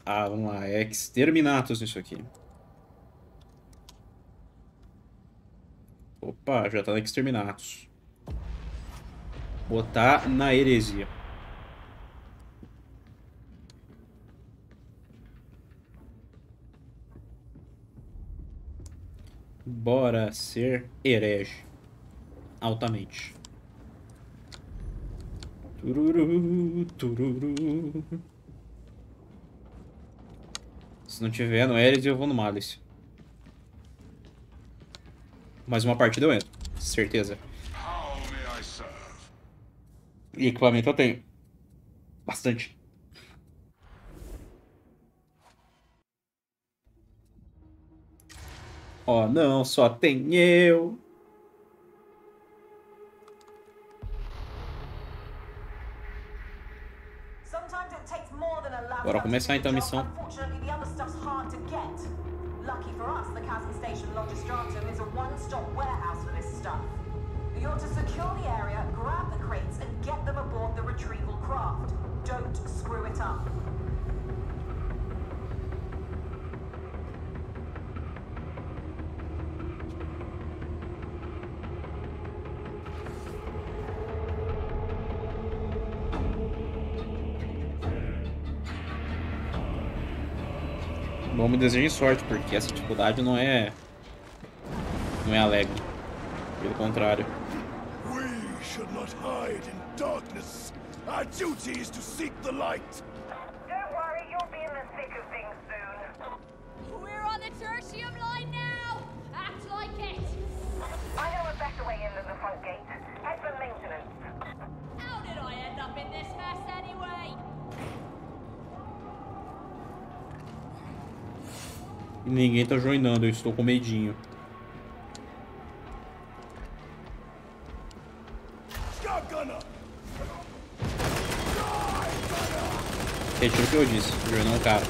Ah, vamos lá. É Exterminatus isso aqui. Opa, já tá no Exterminatus. Botar na heresia. Bora ser herege. Altamente. Tururu, tururu. Se não tiver no Heresy, eu vou no Malice. Mais uma partida eu entro. Certeza. E equipamento eu tenho. Bastante. Oh, não, só tem eu. Bora começar então a missão. Lucky for us, the Chasm Station Logistratum is a one-stop warehouse for this stuff. You're to secure the area, grab the crates, and get them aboard the retrieval craft. Don't screw it up. Bom, me desejem sorte, porque essa dificuldade não é alegre. Pelo contrário. We should not hide in darkness. Our duty is to seek the light. Don't worry, you'll be in the thick of things soon. We're on the tertium line now! Act like it! I know a better way in than the front gate. Head for maintenance. How did I end up in this mess anyway? Ninguém tá joinando, eu estou com medinho. Retiro o que eu disse, joinou um cara.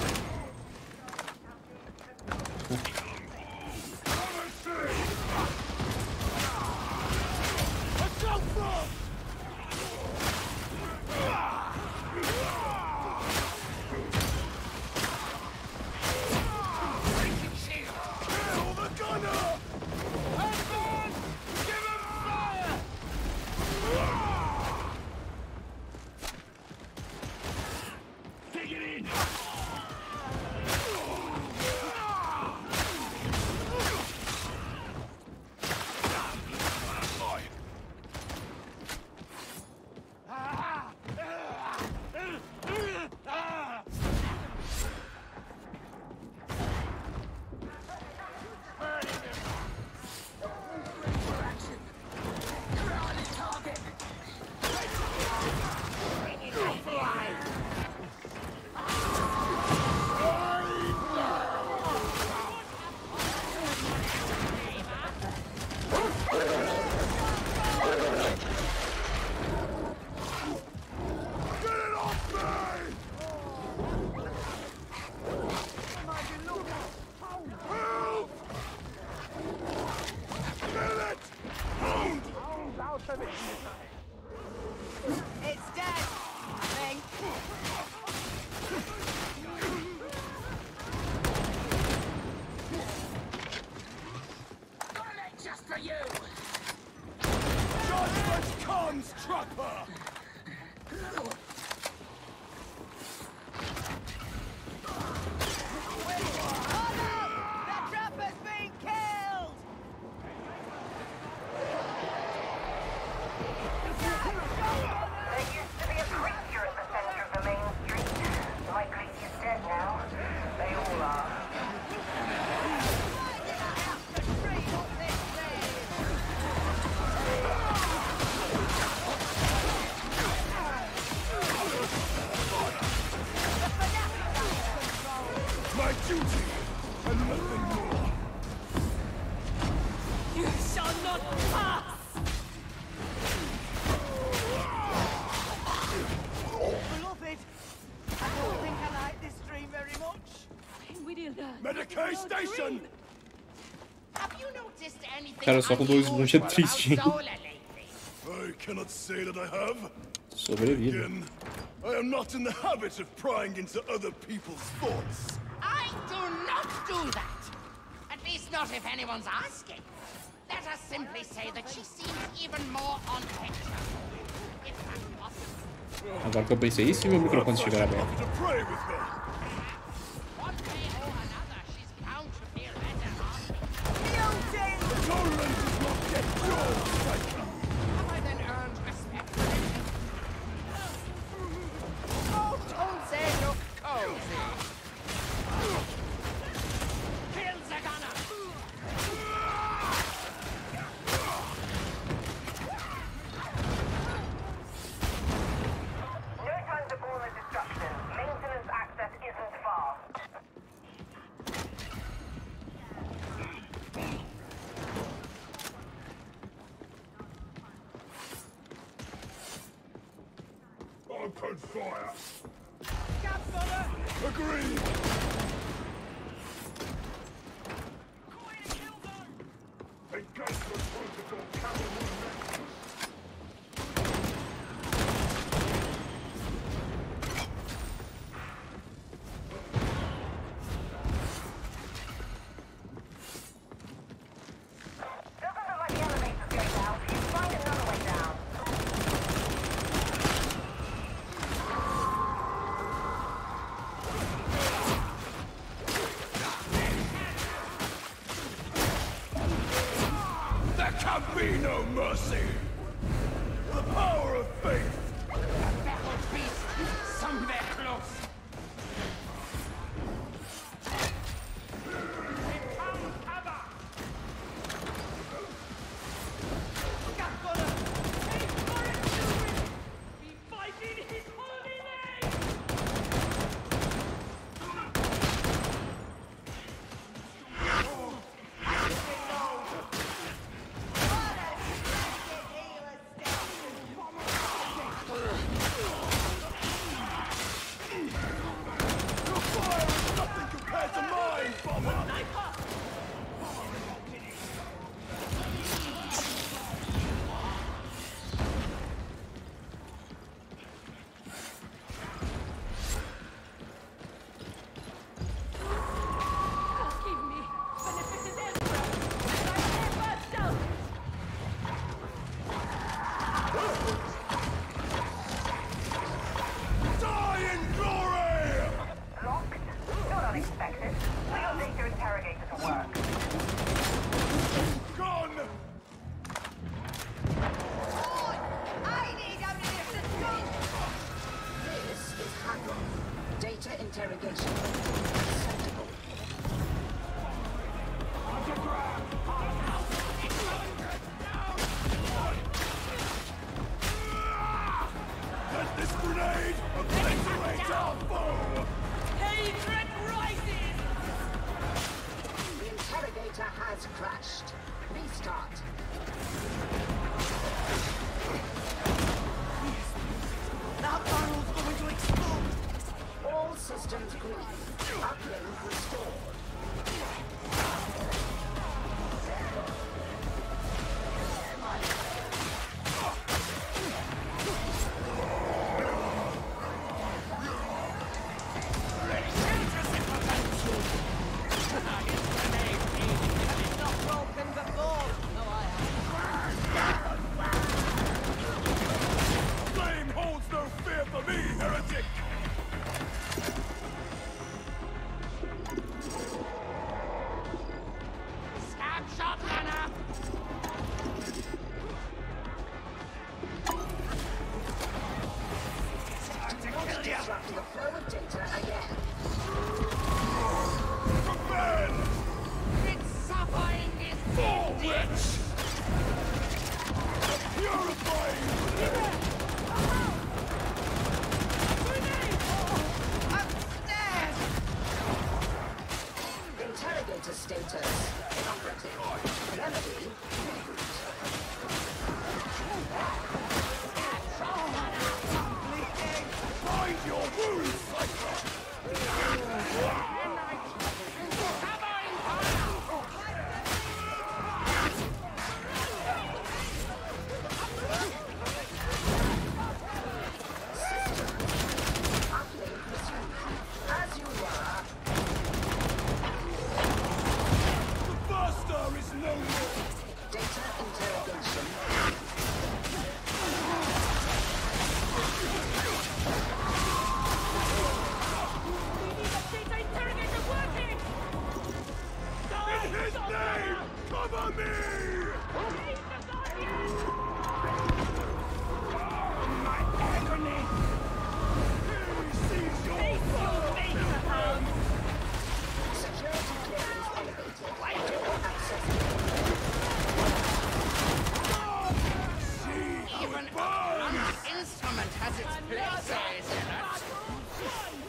It's dead! I think. Just for you! Judgment comes, trapper! The trapper's being killed! There used to be a creature at the center of the main street. Likely he's dead now. They all are. My duty, and nothing more. You shall not pass! Beloved, I don't think I like this dream very much. We did that. Medicaid station! Have you noticed anything Cara, só com dois unusual buchas about triste, hein? Zola lately? I cannot say that I have. Sobrevive. Again, I am not in the habit of prying into other people's thoughts. I do not do that. At least not if anyone's asking. Let us simply say that she seems even more on edge. If that's possible. Agora que eu pensei, e se meu microfone estiver aberto? To pray with her. One way or another, she's bound to feel better off. Atonement does not get yours, Psycho. Have I then earned respect for it? Oh, don't say look cozy. Kill the gunner! No time to bore the destruction. Maintenance access isn't far. Open fire. Agreed. Engage the protocol cavalry next. Doesn't look like the elevator's going down. Find another way down. There can be no mercy. The power of faith. Baffled beast, somewhere close. We found cover. Your fire is nothing compared to mine, Bobber. Die in glory! Locked? Not unexpected. We got data interrogator to work. Gone! I need ammunition! This is Hadron. Data interrogation. Acceptable. Let this grenade obliterate our foe! Hatred rises! The interrogator has crashed. Restart. That barrel's going to explode! All systems green. Uplink restored. It's not broken before! No, I haven't. Flame holds no fear for me, heretic! Scab shot gunner. Disrupt the flow of data again. Prepare! It's suffering is Fall, witch! Purifying! Upstairs! Interrogator status. Inoperative. Remedy. Reboot. Find your wounds, Cyclops! An instrument has its places in it.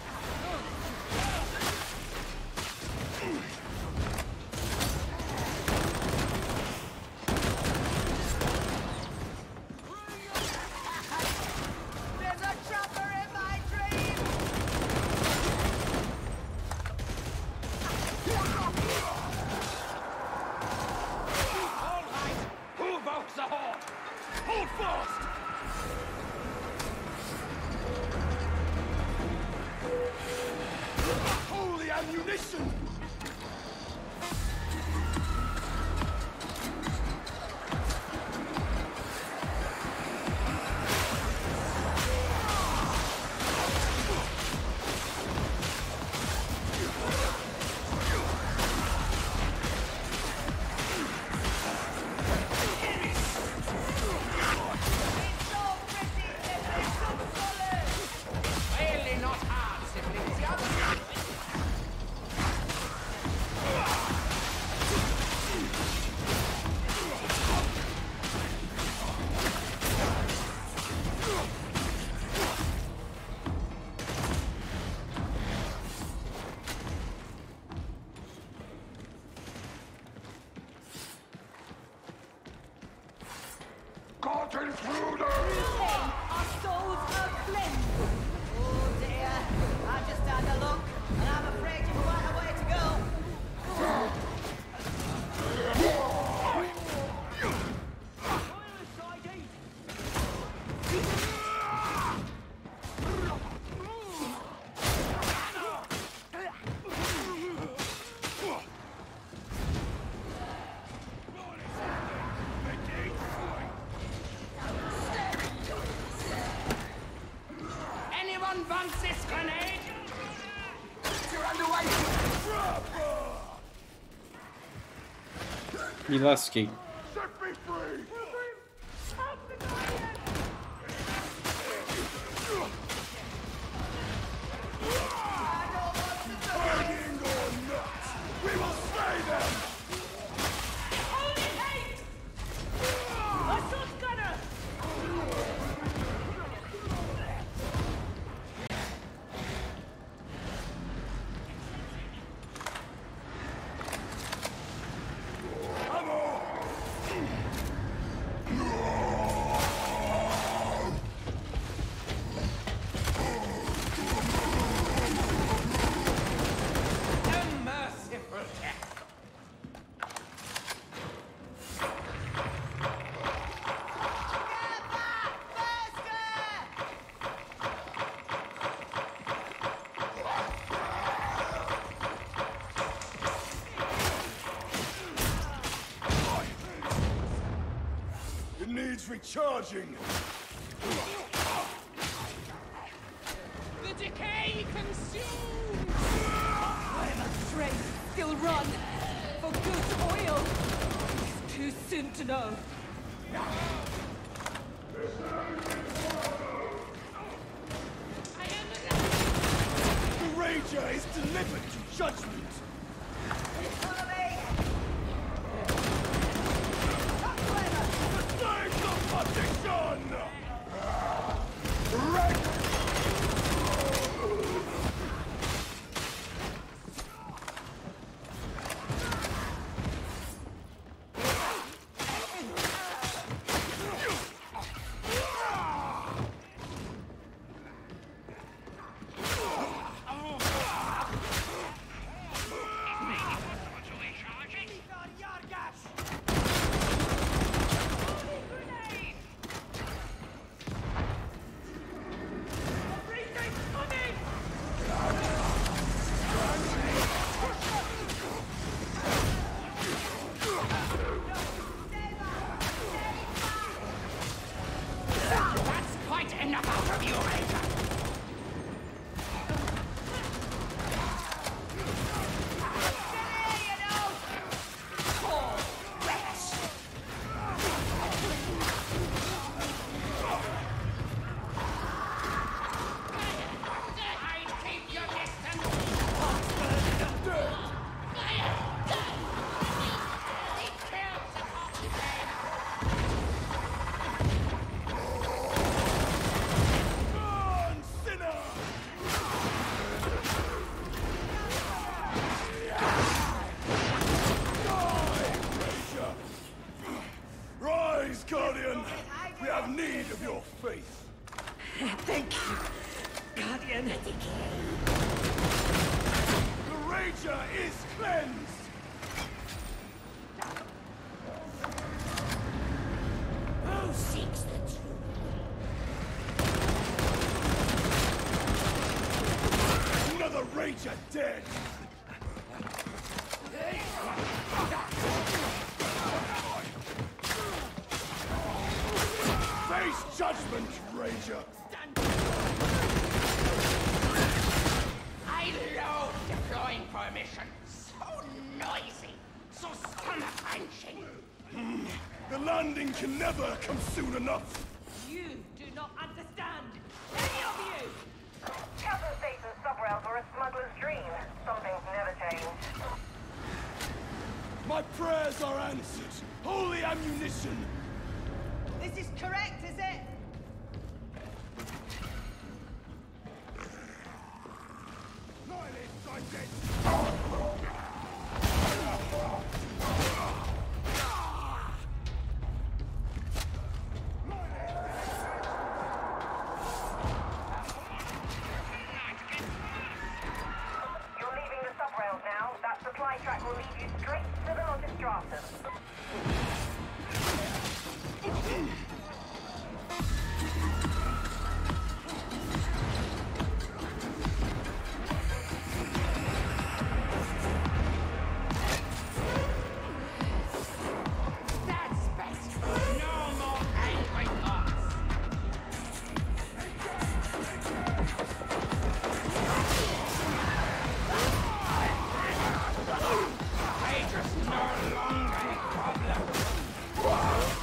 There's a trapper in my dream! All right! Who evokes the horde? Hold fast! Holy ammunition! Really not hard, siblings. The other Caught intruder! Our souls are cleansed! Oh dear, I just had a look, and I'm afraid you've quite a way to go. anyone wants this grenade? You're underway! Me lasquei. Set me free! Hanging or not, we will slay them! A merciful death. It needs recharging! The decay consumes. I'm afraid still run for good oil. It's too soon to know. The Ranger is delivered to judgment! Follow me! Save the position! Wreck! That's quite enough out of you, Ranger. I'd keep your distance. He killed the Hawkeye. need of your faith. Thank you, Guardian. The Rager is cleansed! Who seeks the truth? Another Rager dead! Face judgment, Rager! I loathe deploying permission. So noisy, so stomach-wrenching. The landing can never come soon enough! You do not understand. Any of you! Castle Station subrails were a smuggler's dream. Some things never change. My prayers are answered! Holy ammunition! This is correct, is it? Nihilists are dead! You're leaving the subrails now. That supply track will lead you straight to the Logistratum. That's best. No more angry thoughts. Rager's no longer a problem.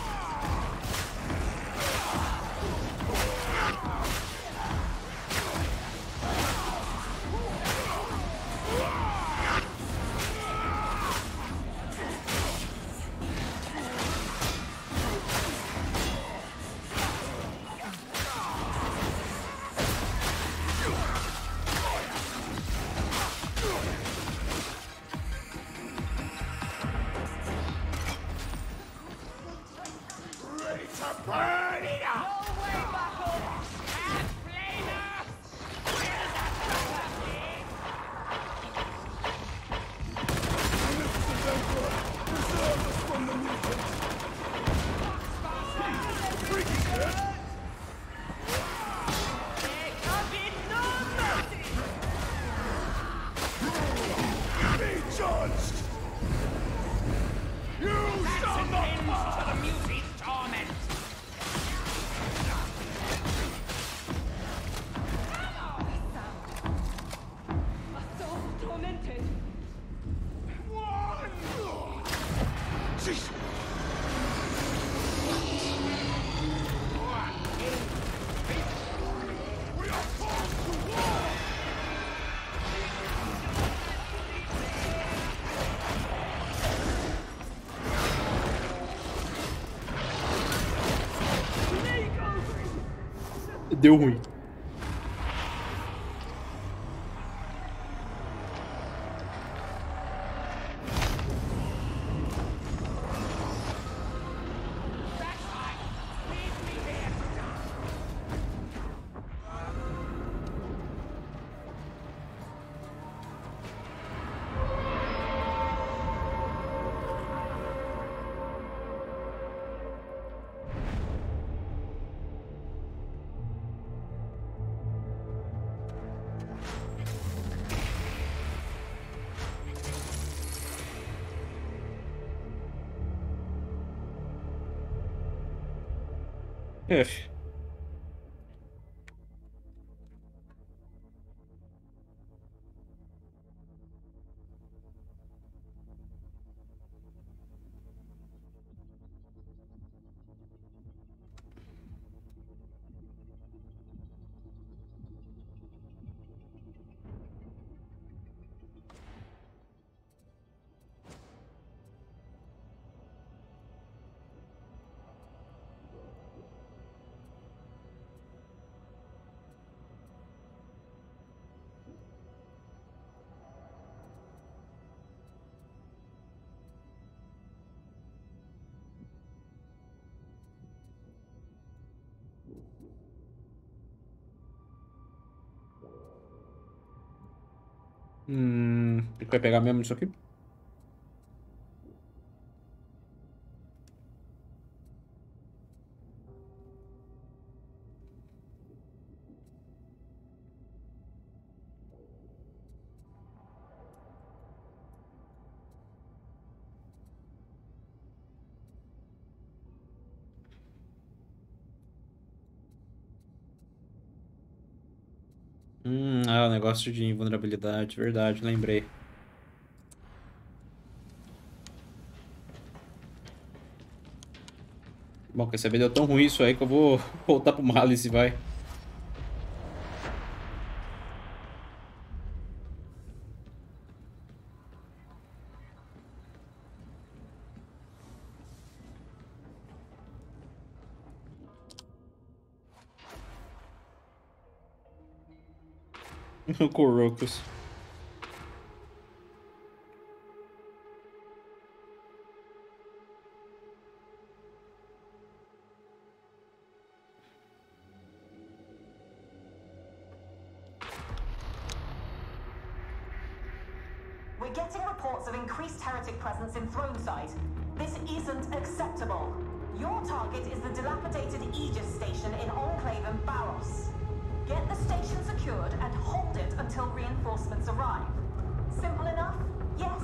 Ready to burn it up! No way back up! And flamers! Will that matter be? Magnificent Emperor, preserve us from the mutants! Freaky dead! There can be no mercy! Be judged! You shall not Ends pass! to the Musie's torment. A soul tormented! Jeez. We are forced to war! Deu ruim. Ugh. O que vai pegar mesmo isso aqui? O negócio de invulnerabilidade, verdade, lembrei. Bom, quer saber, deu tão ruim isso aí que eu vou voltar pro Malice, vai. O Corocus. We're getting reports of increased heretic presence in Throneside. This isn't acceptable. Your target is the dilapidated Aegis station in Enclave and Barros. Get the station secured and hold it until reinforcements arrive. Simple enough? Yes?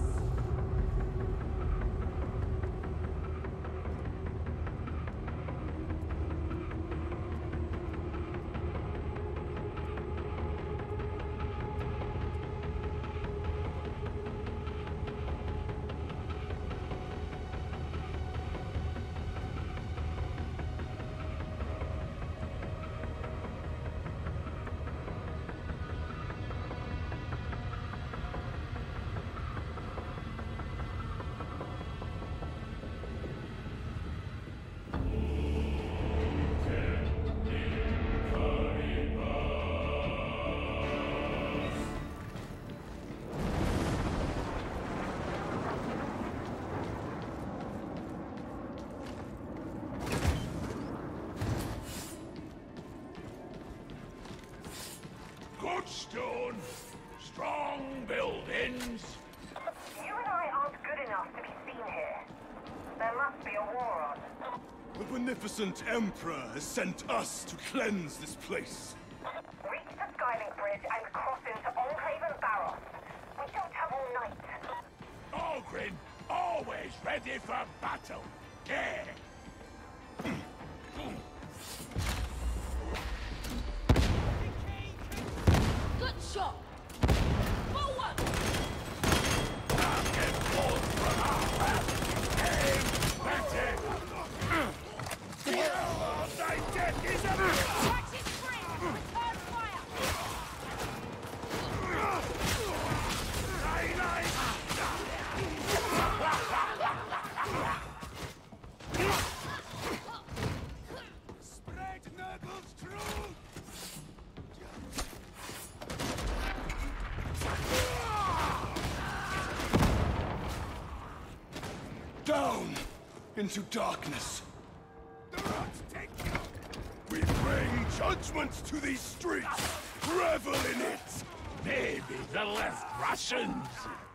Good stone, strong buildings. You and I aren't good enough to be seen here. There must be a war on. The beneficent Emperor has sent us to cleanse this place. Reach the Skylink Bridge and cross into Enclave and Barros. We don't have all night. Ogrin, always ready for battle. Yeah. Good shot! Forward! Target pulled from our left. Aim, ready. Thy death is a Practice free! Return fire! Spread Nurgle's truth! Down into darkness. The rats take you. We bring judgment to these streets. Revel in it. Maybe the left Russians.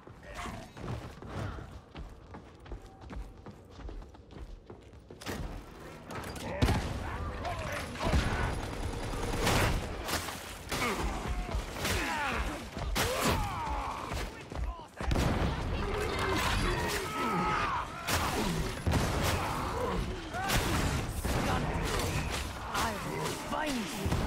I will find you!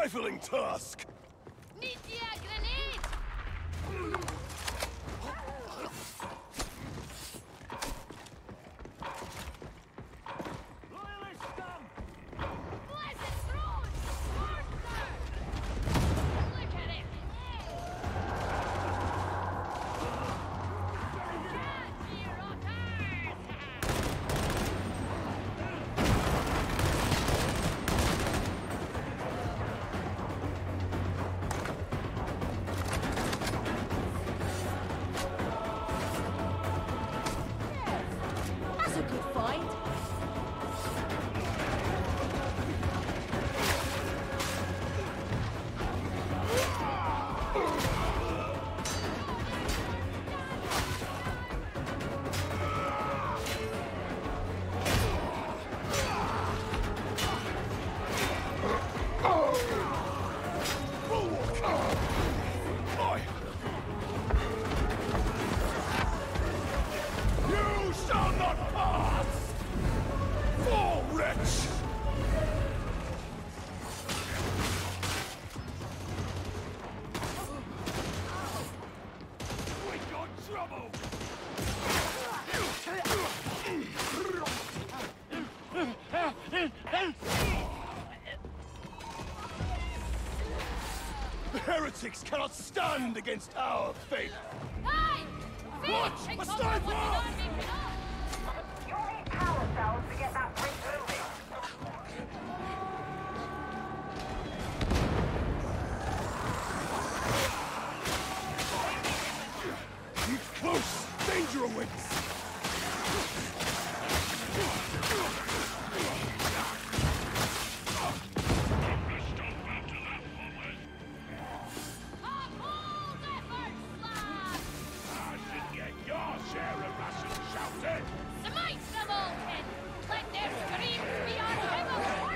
trifling task. Need ye a grenade? Blessed throne! Monster! Look at it! Catch ye rotters! That's a good find. You shall not pass! Fall, wretch! We got trouble! The heretics cannot stand against our faith! Hey! What? Take A over sniper! what an army cannot! You'll need power cells to get that bridge moving. Keep close! Danger awaits! Uphold effort, slav! I should get your share of Russian shouting! Smite them all, kid! Let their screams be our heaven!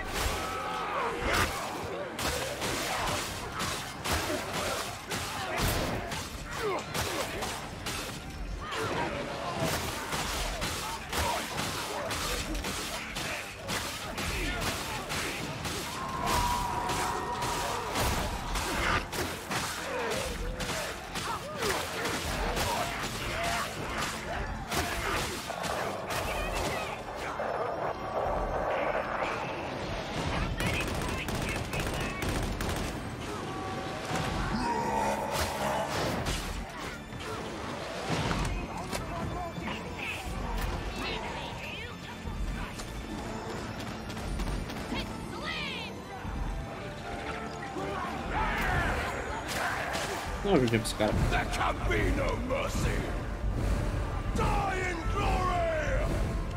Não, eu joguei pra esse cara. There can be no mercy! Die in glory!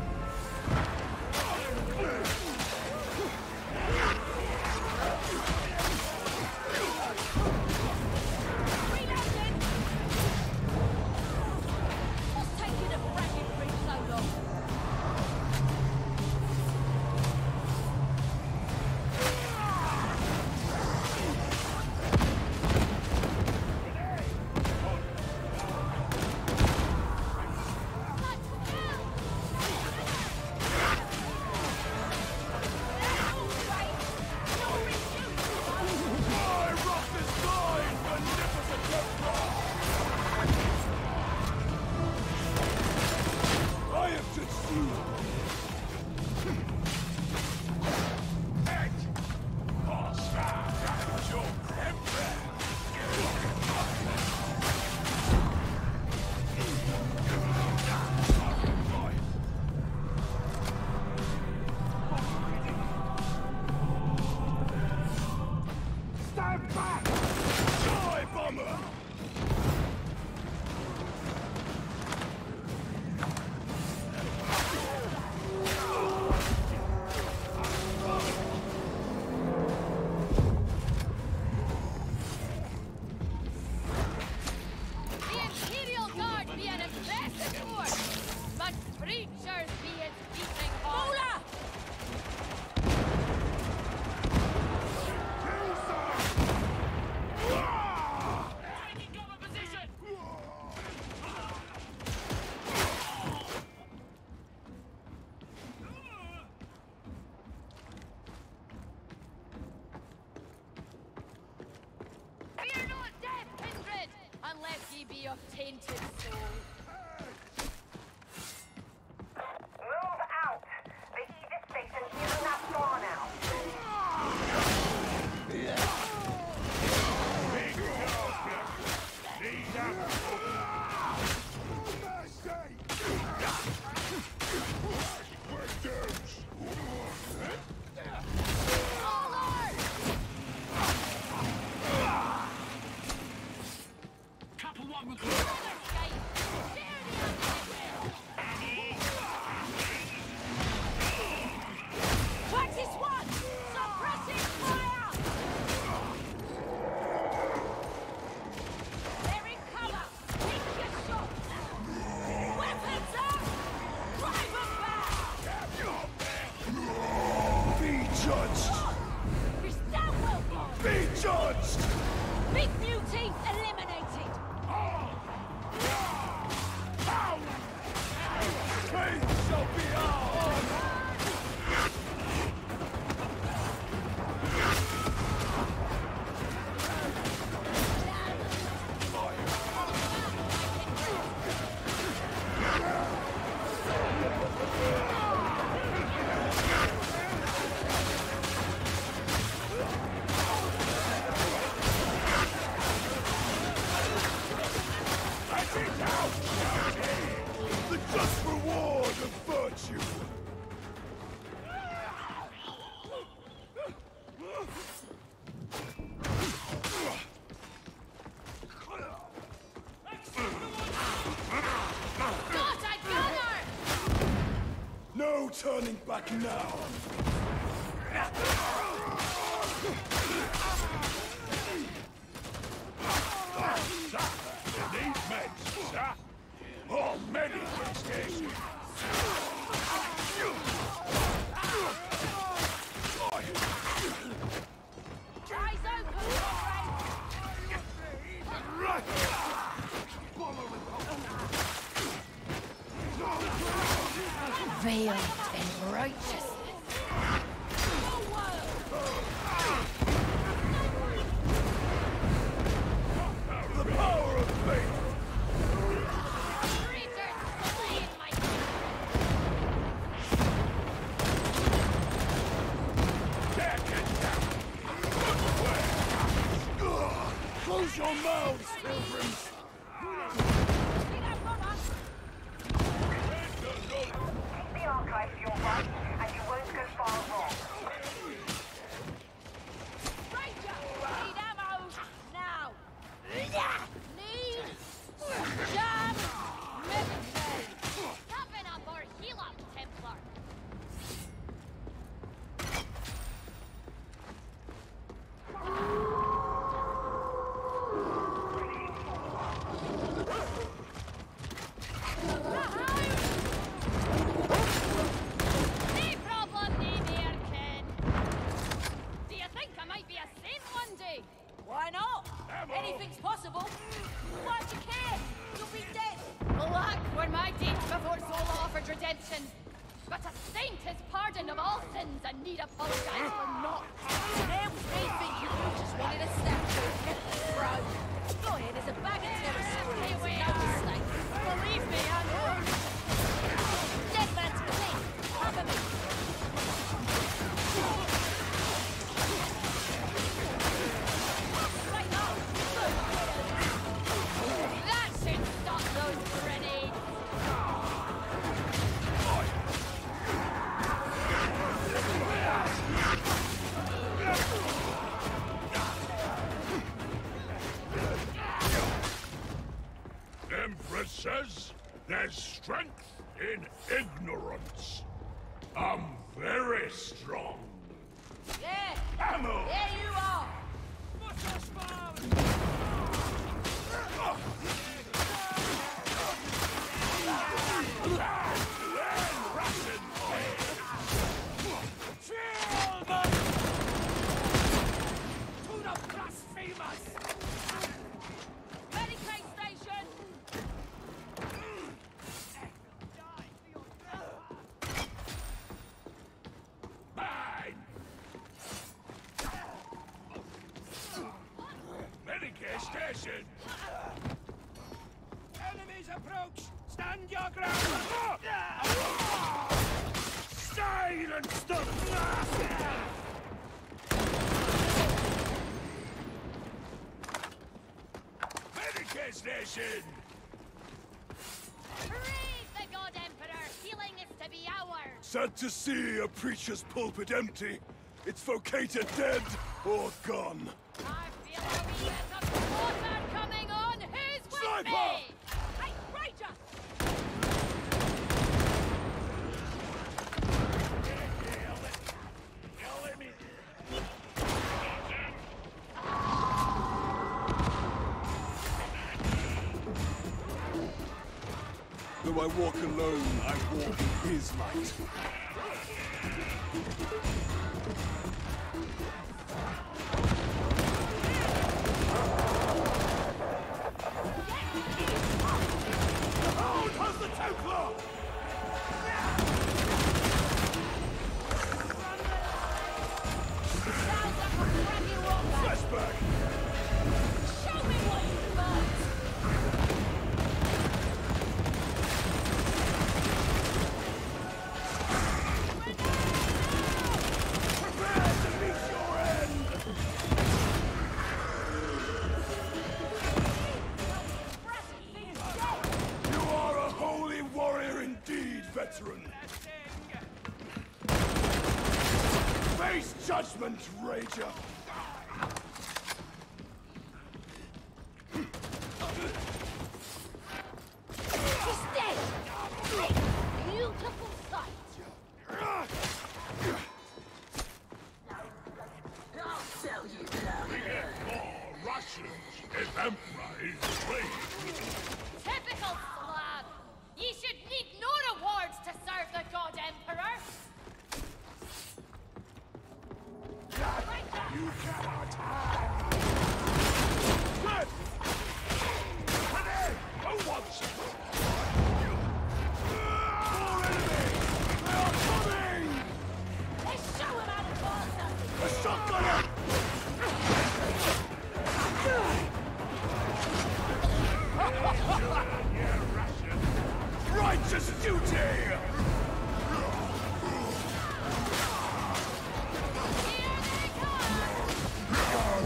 What's taking a bragging bridge so long? be your tainted soul. Move out! The Aegis station isn't that far now. Practice one! Suppressing fire! They're in cover! Take your shots! Weapons up! Drive them back! Be judged! Is that well done? Be judged! Big beauty eliminated! Pain shall be ours! The just reward of virtue! Got a gunner! No turning back now! Need meds, sir? Oh, medical station! Eyes open, Right! veiled in righteousness. The power of faith! Close your mouths, pilgrims! The archive to your right, and you won't go far wrong. Ranger, need ammo now. Need jam medicine. Toughen up or heal up, Templar. Why not? Anything's possible. Why do you care? You'll be dead. Alack, were my deeds before soul offered redemption. But a saint is pardoned of all sins and need apologize for not. Helps me think you just wanted a statue. Bro, go ahead, there's a bag of terror stories. No mistake. Believe me, I know. Dead man's clean. Cover me. That should stop those grenades! Empress says there's strength in ignorance. I'm very strong. Yeah! Ammo! There you are! Medicaid station! Mine! Stand your ground! Silence the blast! Medicare station! Praise the God Emperor! Healing is to be ours! Sad to see a preacher's pulpit empty. It's vocator dead or gone. I feel a wee bit of water coming on! Who's with Sniper! me? Hey, Ranger! Though I walk alone, I walk in his light. Hold! How's the Templar? Sounds like a craggy walker! Flashback! Show me what you've got! Prepare to meet your end! You are a holy warrior indeed, veteran. Face judgment, Rager. She's dead! Beautiful sight! Russians, if Emperor is brave. Typical Slav! Ye should need no rewards to serve the God Emperor! You cannot hide! Good! Ready! Who wants it? More enemies! They are coming! Let's show him how to boss us! A shotgunner! Righteous duty! Here they come!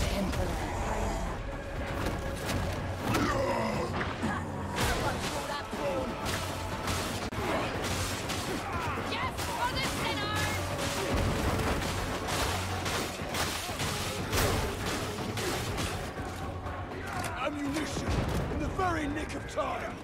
Yes, for the sinners! Ammunition in the very nick of time!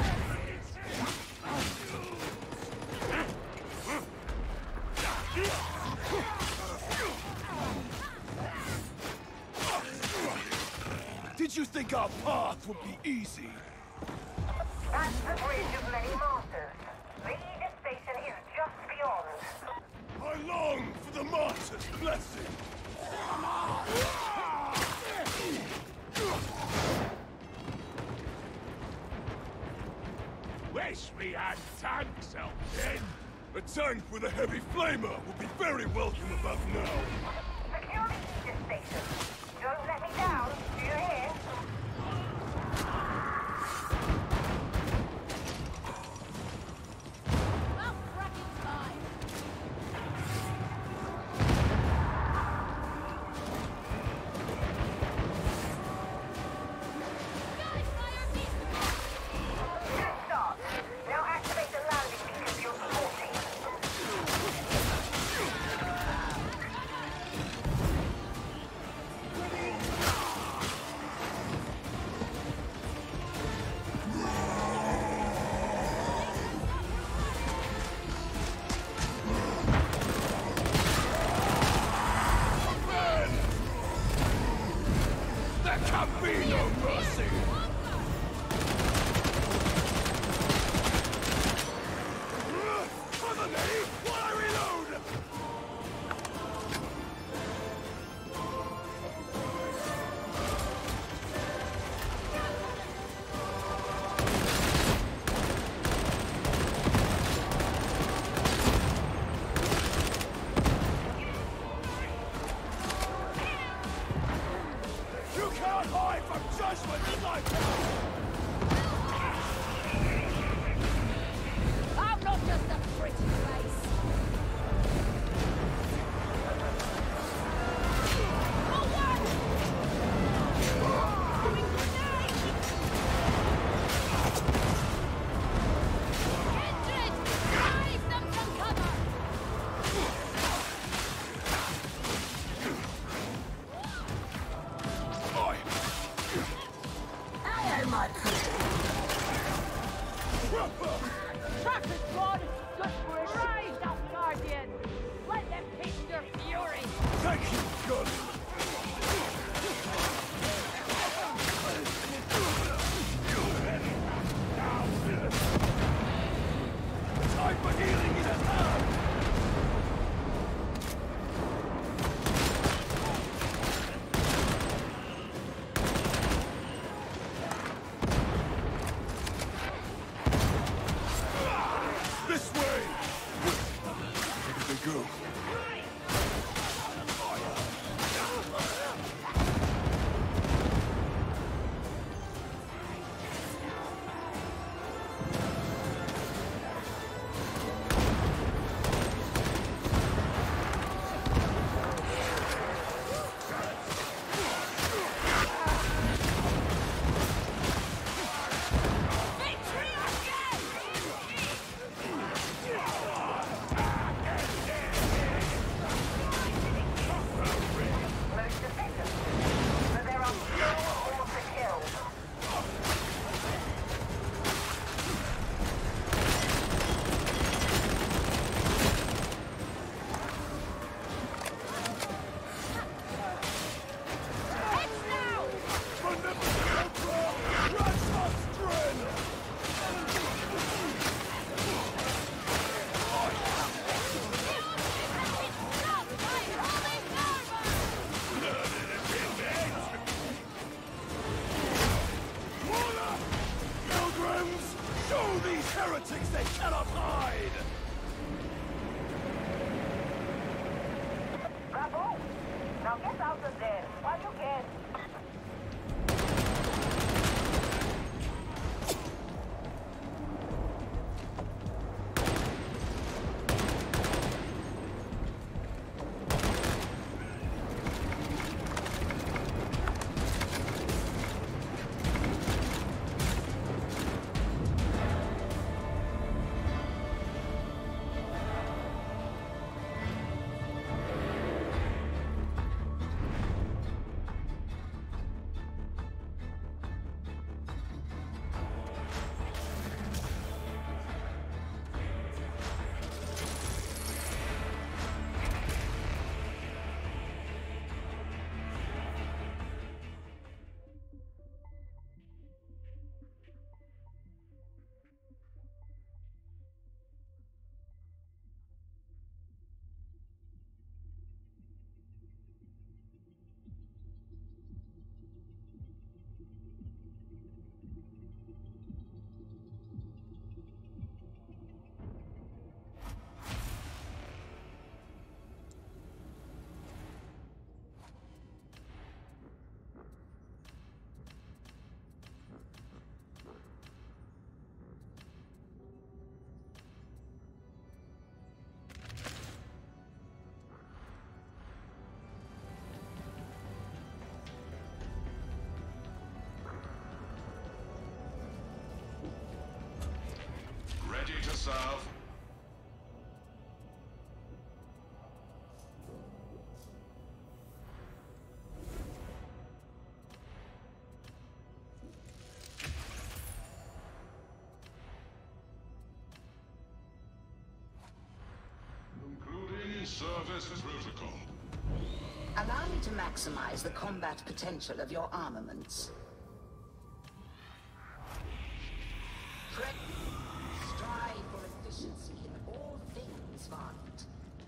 Did you think our path would be easy? That's the Bridge of Many Masters. The Aegis station is just beyond. I long for the martyr's blessing! Wish we had tanks out then! A tank with a heavy flamer would be very welcome about now. Secure the Aegis station. Don't let me down, do you hear? About cracking time! Guys, fire me! Good start. Now activate the landing beacon for your support team. goo. Heretics they cannot hide! Bravo! Now get out of there while you can. Ready to serve. Concluding service protocol. Allow me to maximize the combat potential of your armaments. Strive for efficiency in all things, Varnt.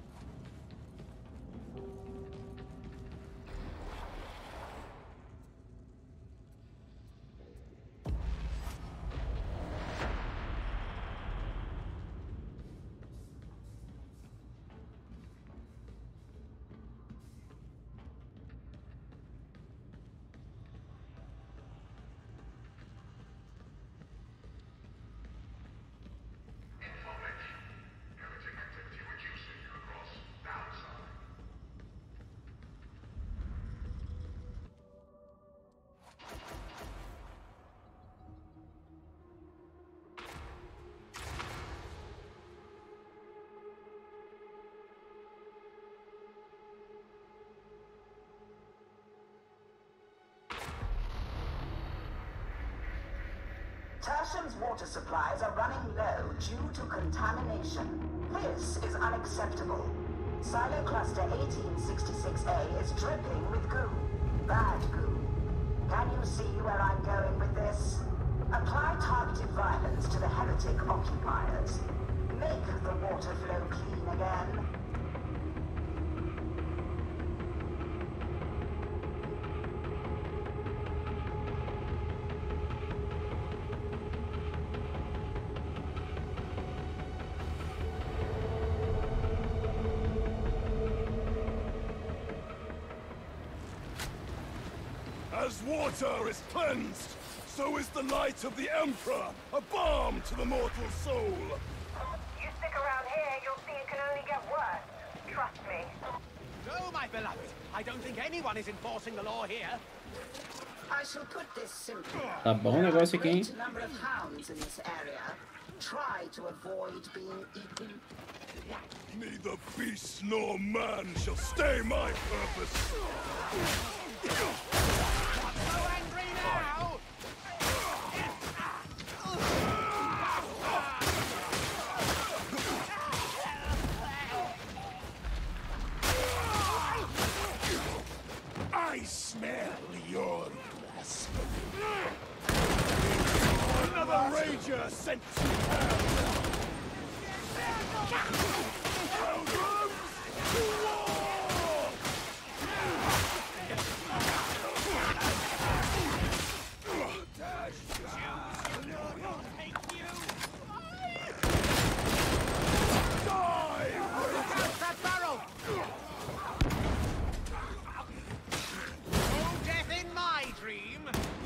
Tersham's water supplies are running low due to contamination. This is unacceptable. Silo Cluster 1866A is dripping with goo. Bad goo. Can you see where I'm going with this? Apply targeted violence to the heretic occupiers. Make the water flow clean again. As water is cleansed, so is the light of the Emperor a balm to the mortal soul. You stick around here, you'll see it can only get worse. Trust me. No, my beloved. I don't think anyone is enforcing the law here. I shall put this simply. Tá bom o negócio aqui, hein? Great number of hounds in this area. Try to avoid being eaten. Neither beast nor man shall stay my purpose. Not so angry now! I smell your blasphemy. Another rager sent to hell. Pilgrims to war! That barrel! No death in my dream!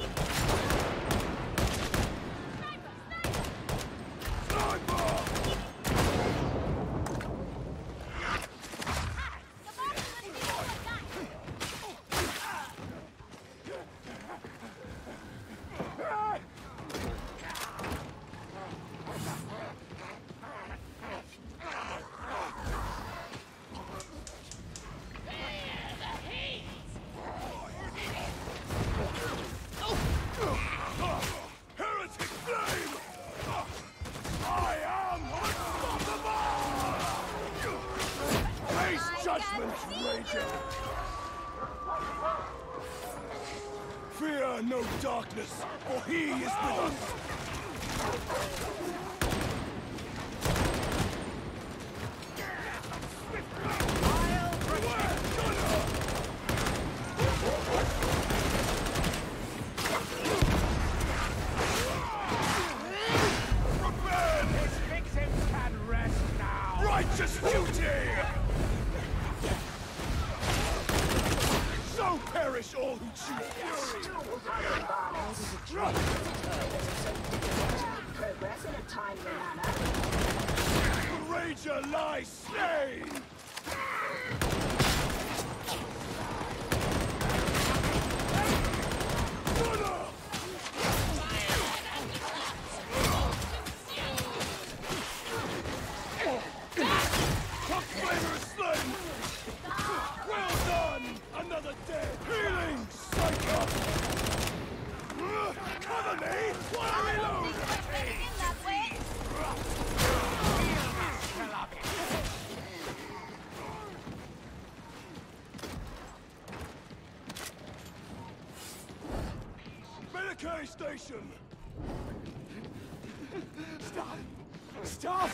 Heretic flame! I am unstoppable! Face judgment, Ranger! Fear no darkness, for he is with us! His victims can rest now! Righteous duty! So perish all who choose fury! Progress in a timely manner. The Ranger lies slain! Flavor is slain! Well done! Another dead! Healing! Psycho! Cover me! While I reload! Medicaid station! Stop! Stop!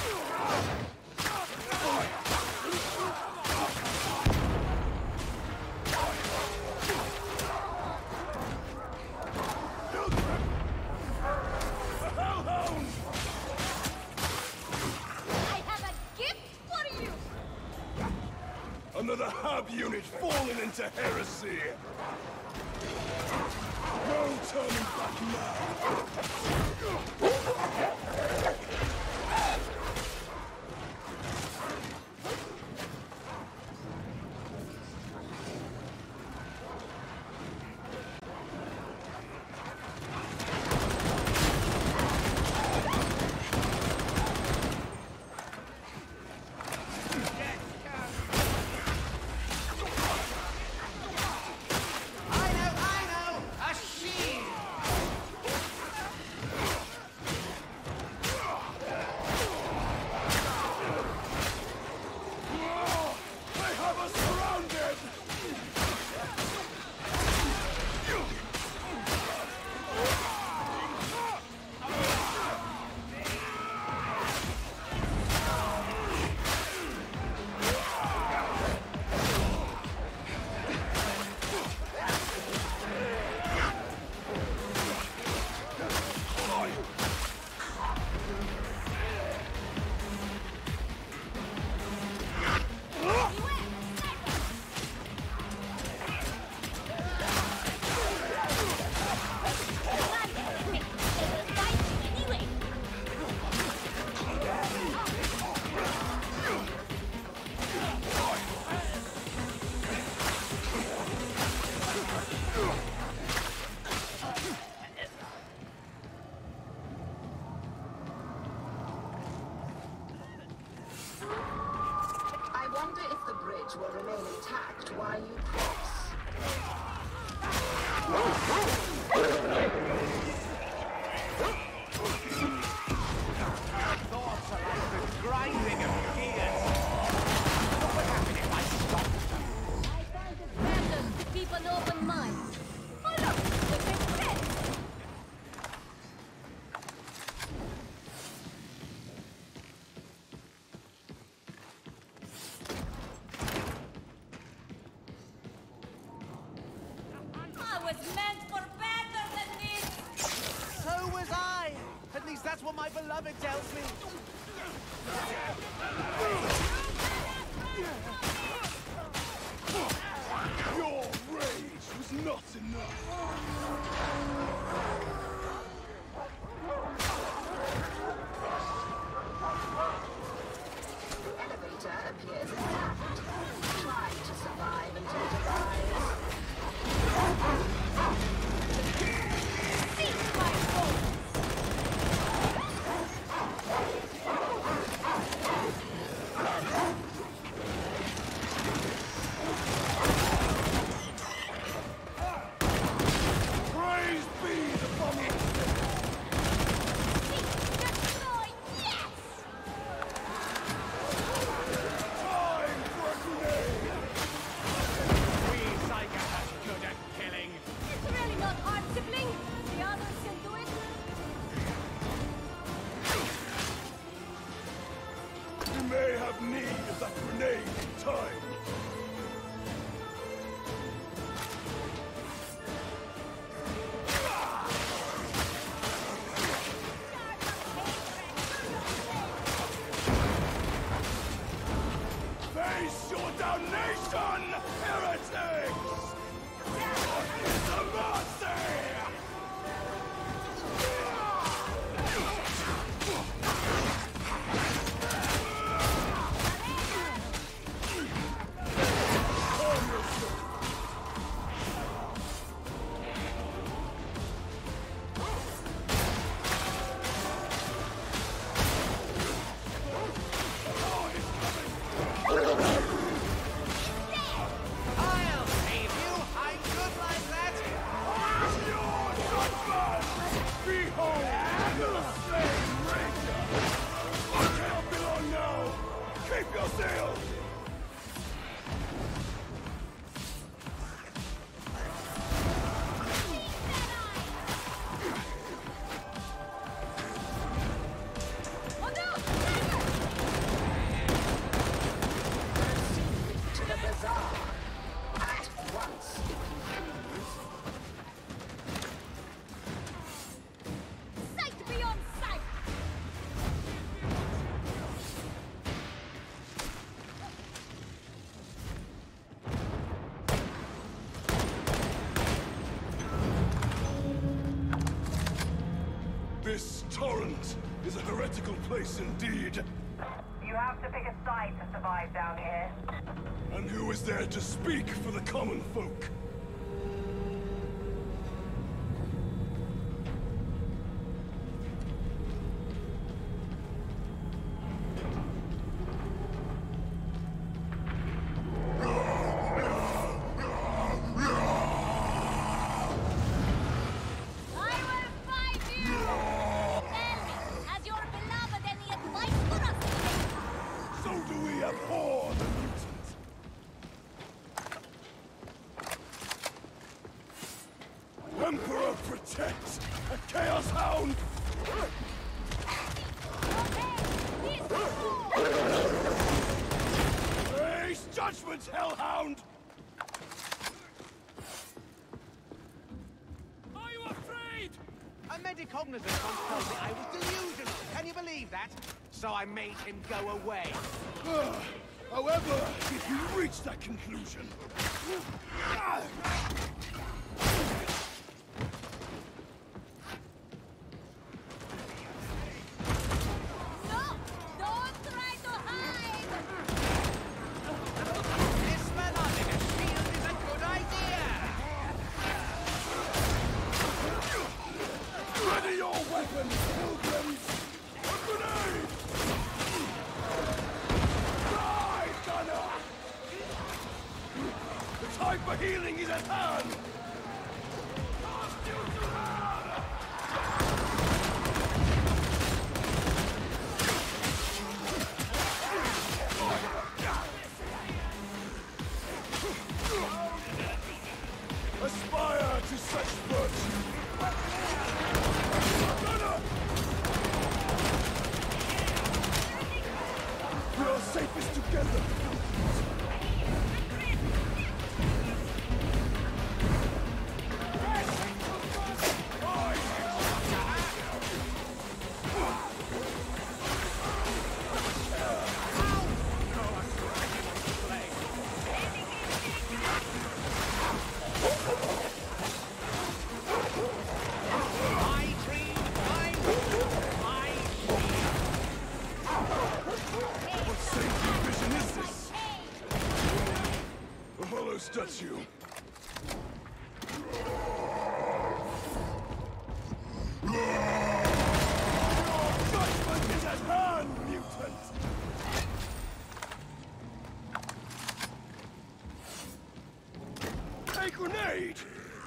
Another hub unit fallen into heresy! No turning back now! fort will remain intact while you cross. Thoughts are like the grinding of gears. What would happen if I stopped? I find it better to keep an open mind. Oh look, we can fit. I was meant for better than this. So was I. At least that's what my beloved tells me. Your rage was not enough. The elevator appears intact. Try to survive until it arrives. Seize my soul. Praise be the bomber. Destroy, yes! Time for a grenade. We psychopaths are good at killing. It's really not hard, sibling. The others can do it. We may have need of that grenade in time. Face your damnation, heretics! What is the mercy? I'll save you. I'm good like that. Your judgment! Behold the same ranger! I cannot belong now! Keep your seal! Oh no! To the bazaar. At once, if you please. Sight beyond sight! This torrent is a heretical place indeed. You have to pick a side to survive down here. And who is there to speak for the common folk? I will fight you! Tell me, has your beloved any advice for us? So do we abhor the mutant. Emperor protect! A Chaos Hound! Okay, this is Face judgment, Hellhound! Are you afraid? A medicognizant once told me I was delusional. Can you believe that? So I made him go away. However, if you reach that conclusion... No! Don't try to hide! This melodic shield is a good idea. Ready your weapons, pilgrims! A grenade! Die, gunner! time for healing is at hand! Aspire to such virtue! We are safest together! Statue. Your judgment is at hand, mutant! A grenade!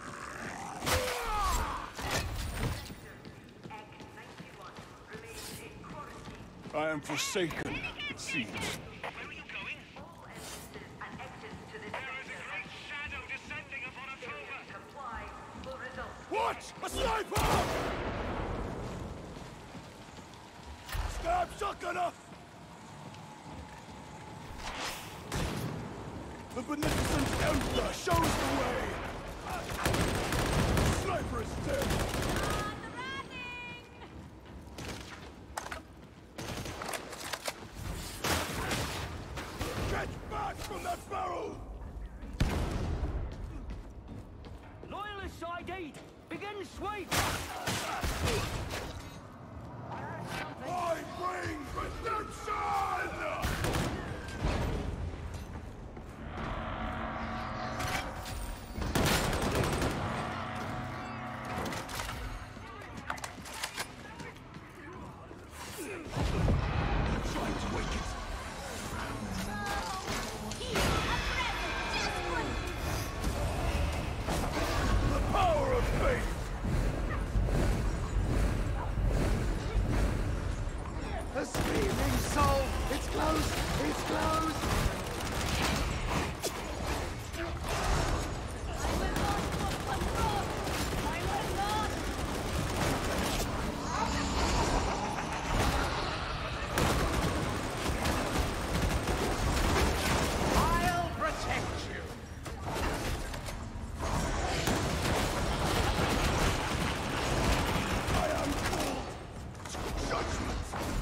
I am forsaken, it seems. What? A sniper! Stab shotgunner! The beneficent Emperor shows the way! Sniper is dead! Get back from that barrel! Loyalist side eat! Begin sweep! I bring redemption! Trying to wake it. The power of faith! A screaming soul! It's close! It's close! I'll protect you. I am called to judgment!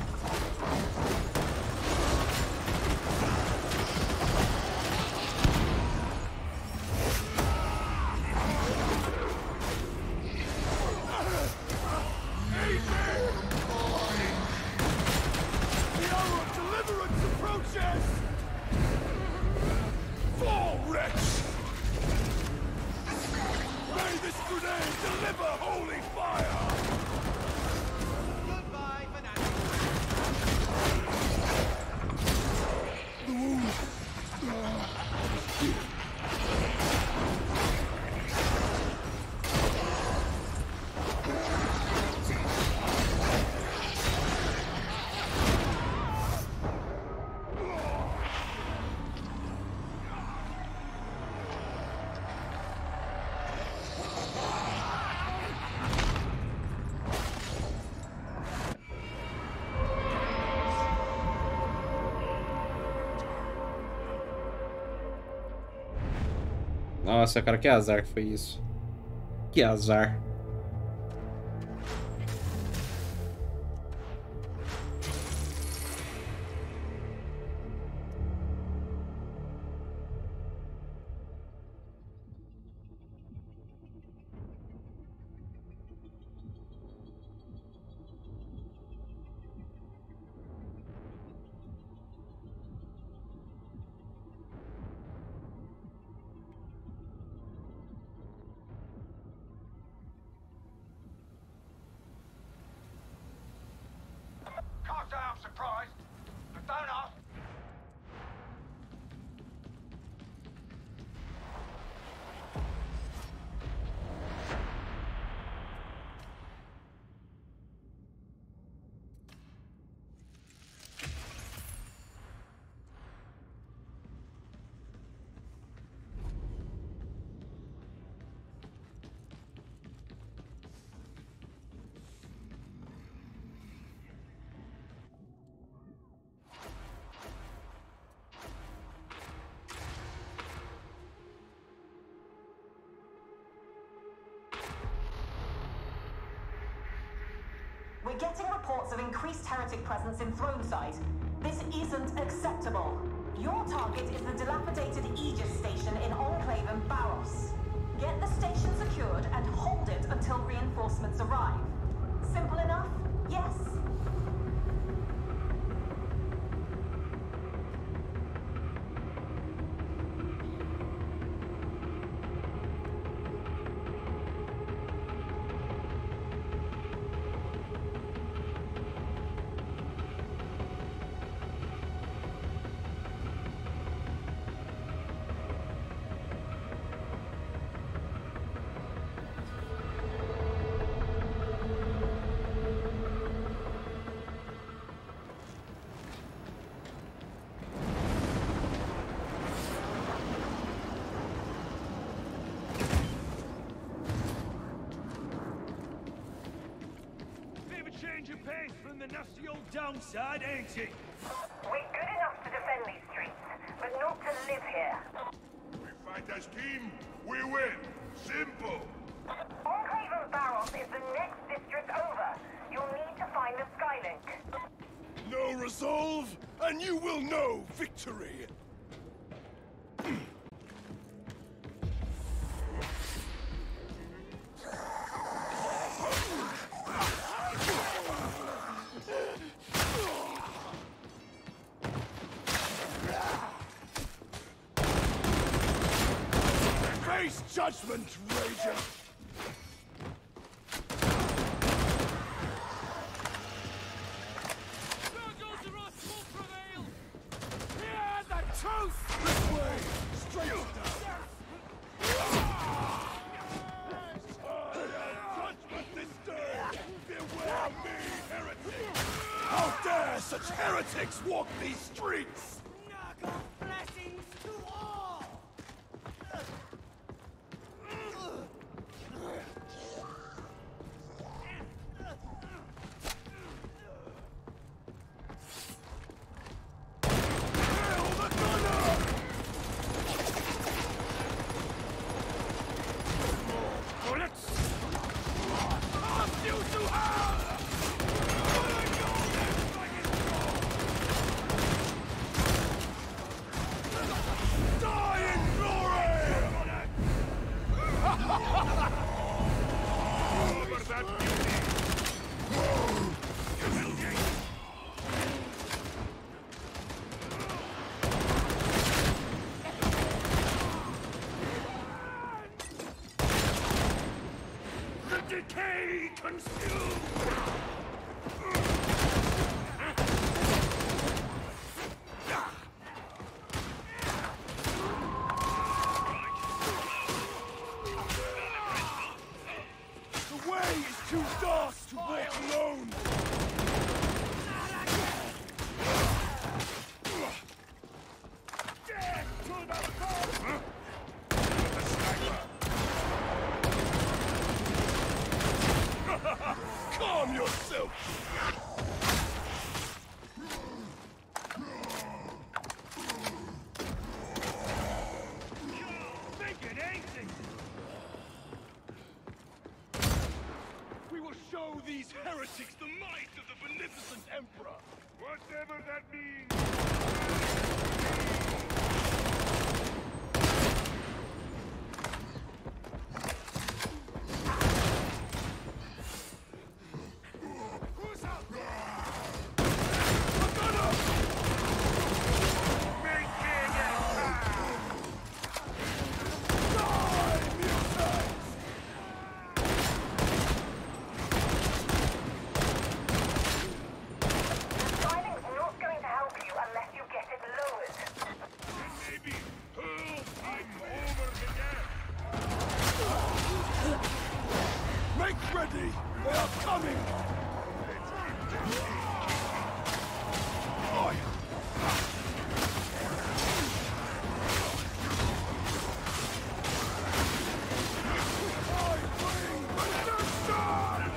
The hour of deliverance approaches! Fall, wretch! May this grenade deliver holy fire! Goodbye for now. Nossa, cara, que azar que foi isso. Que azar. We're getting reports of increased heretic presence in Throneside. This isn't acceptable. Your target is the dilapidated Aegis station in Enclave and Barros. Get the station secured and hold it until reinforcements arrive. Simple enough? Yes? Change of pace from the nasty old downside, ain't it? We're good enough to defend these streets, but not to live here. We fight as team, we win. Simple. Enclave and Barros is the next district over. You'll need to find the Skylink. No resolve, and you will know victory. Face judgment, Ranger! Hear the truth! This way! Straight down! Judgment this day! Beware me, heretic! How dare such heretics walk these streets! Knock off blessings to all! Hail the gunner! Bullets! Off you to hell! Die in glory! Over that beauty! The decay consumed! The way is too dark to walk alone! Death to the foe! The sniper! Calm yourself! Thinking, ain't it? We will show these heretics the might of the beneficent Emperor! Whatever that means! Who's out there? A gunner! Make it Die, mutants! Skyling's not going to help you unless you get it lowered. And maybe hurl him over the gap! Make ready! They are coming! Oi! I bring redemption!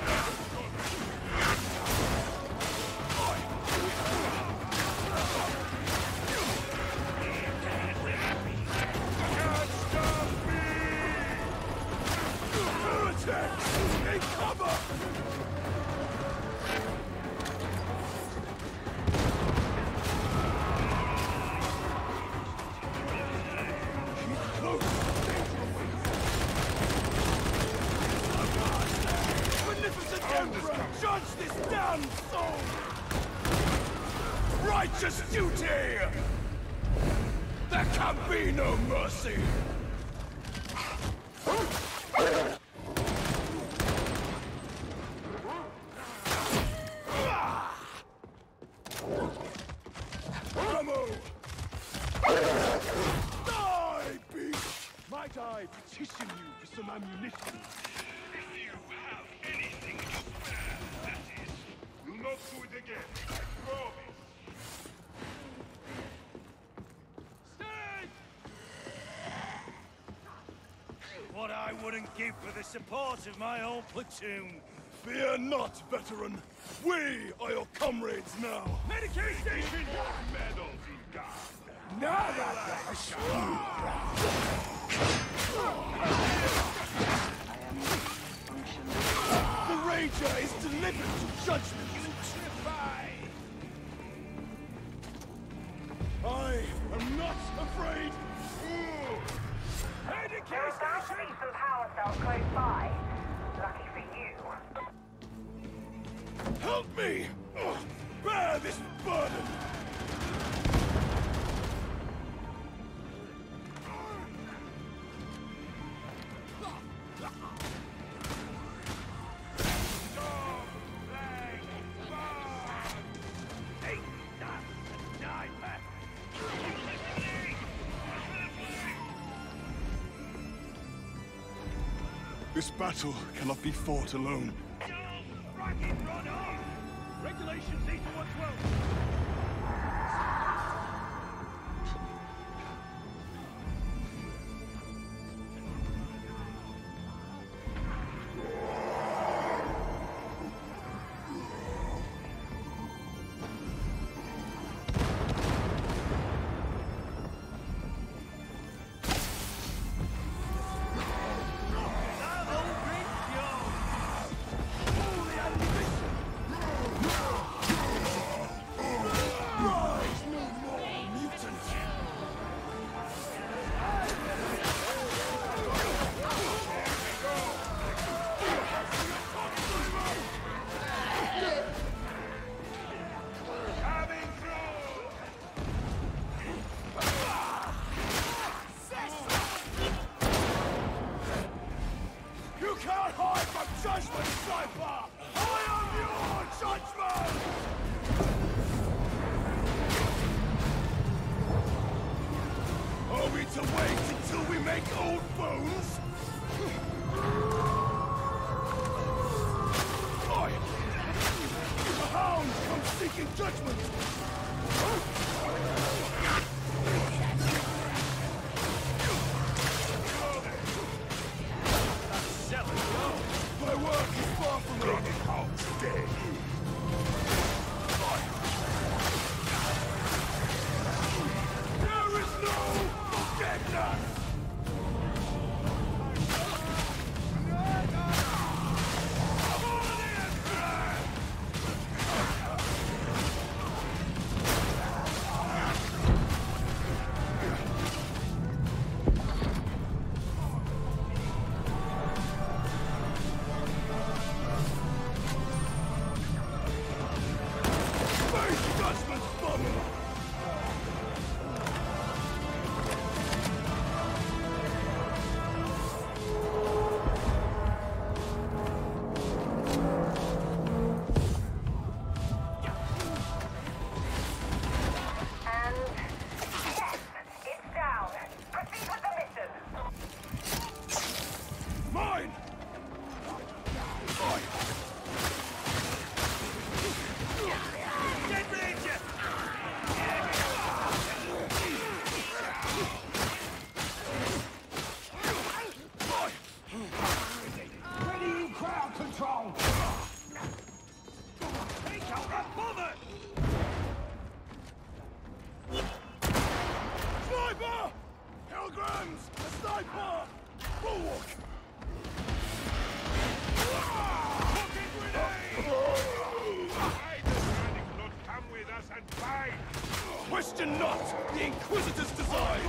Can't stop me! Heretics! Take cover! damned soul! Righteous duty! There can be no mercy! Ammo! Die, beast! Might I petition you for some ammunition? If you have anything to spare, that is. You'll not do it again, I promise. What I wouldn't give for the support of my old platoon. Fear not, veteran. We are your comrades now. Medicaid station! Medals in guard. Nada! The Ranger is delivered to judgment. I am not afraid. There are bound to be some power cells close by. Lucky for you. Help me! Bear this burden! This battle cannot be fought alone. Regulations 8 to 112. To wait until we make old bones? Oi! The hound comes seeking judgment! My work is far from ready. Dead. There is no forgiveness! Question not the Inquisitor's design!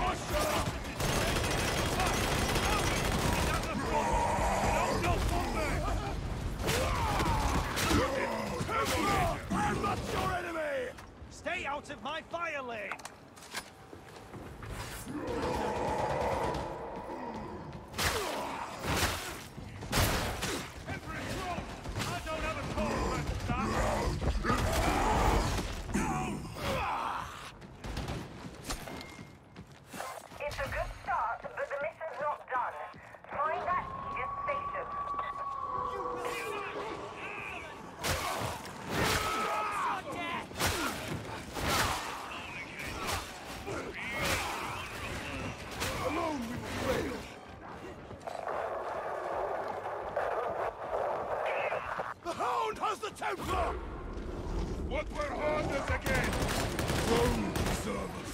Templar! What were orders again? Throne service.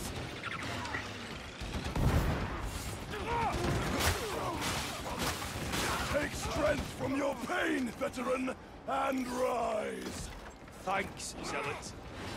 Take strength from your pain, veteran, and rise. Thanks, zealot.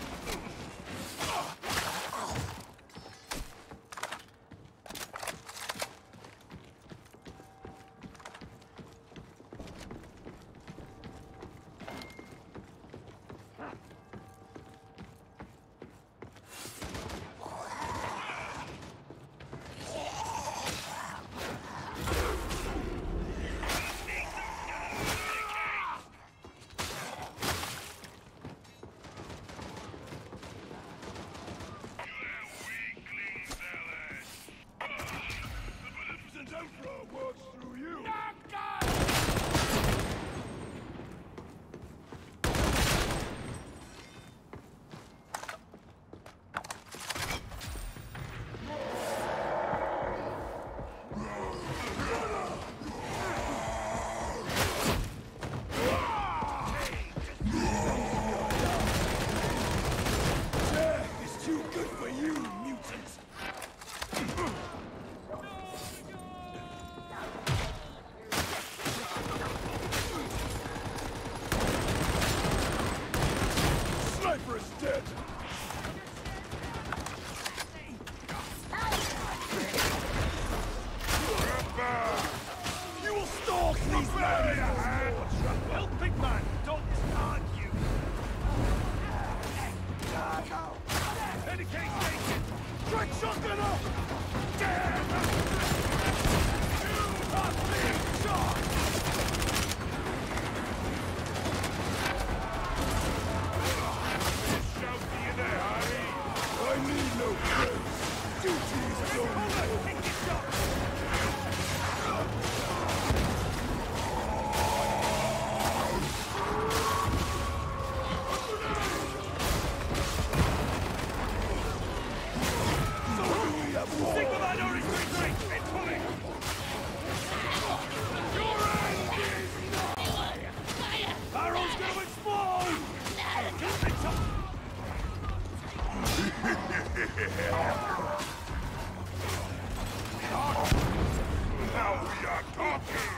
Now we are talking!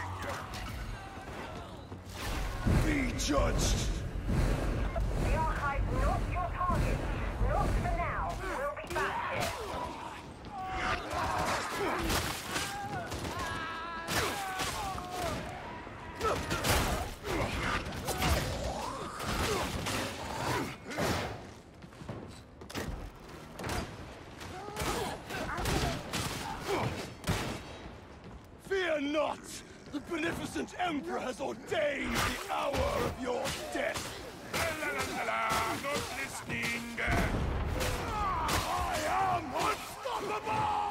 Be judged! The Archive's not your target. Not for now. We'll be back here. Fear not! The beneficent Emperor has ordained the hour of your death! Not listening! I am unstoppable!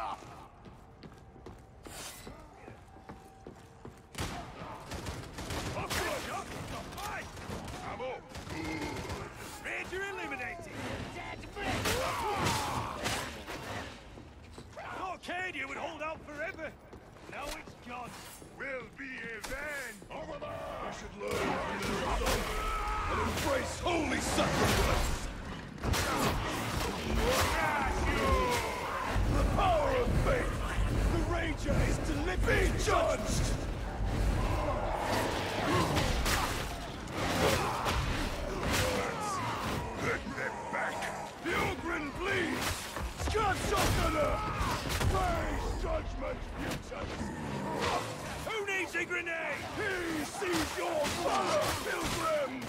Ranger eliminated! Arcadia would hold out forever! Now it's gone! Will be avenged! Over there! I should learn from their results and embrace holy sacrifice! The power of faith! The Ranger is to be judged! Let them back! The Ogren bleeds! Scout Shotgunner! Face judgment, mutants! Who needs a grenade? He sees your power, pilgrim!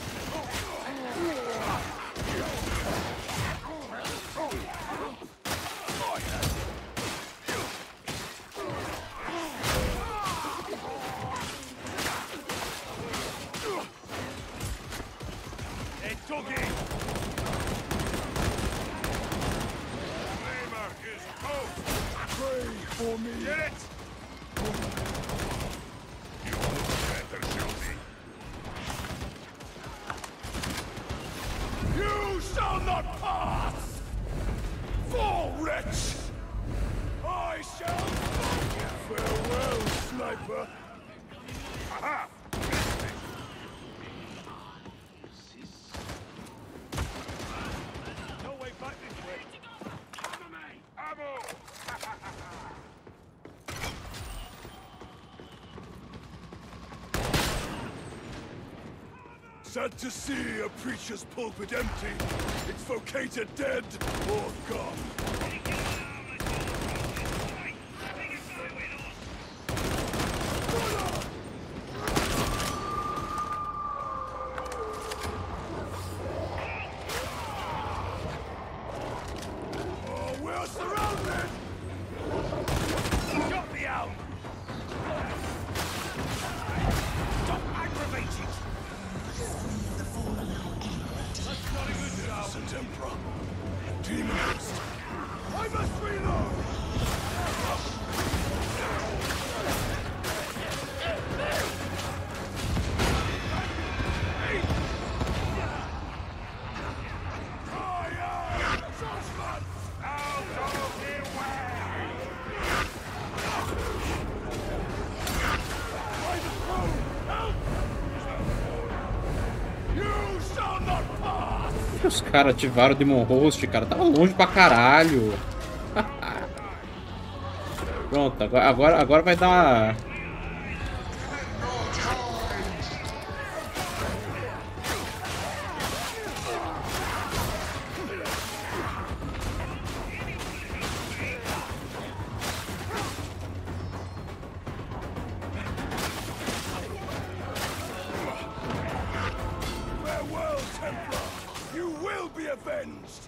They took it! Flamer is toast! Pray for me! Get it! You better show me! You shall not pass! Fall, wretch! I shall... Farewell, sniper! Aha! Sad to see a preacher's pulpit empty. Its vocator dead or gone. Oh, we're surrounded! Got me out! Stop aggravating! That's not a good job. Innocent Emperor. Demon Host. I must reload! Os caras ativaram o Demon Host, cara. Tava longe pra caralho. Pronto, agora vai dar uma... Farewell, Templar! You will be avenged!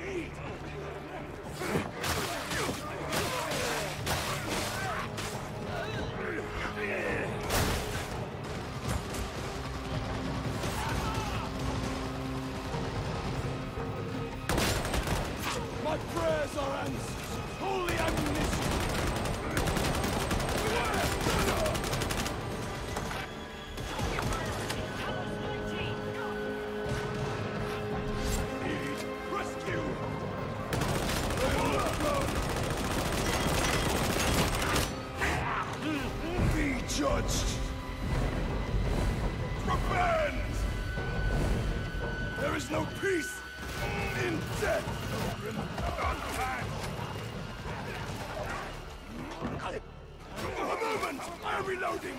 My prayers are answered! Holy ammunition! Rescue! Be judged! Revenge! There is no peace in death! A moment! I am reloading!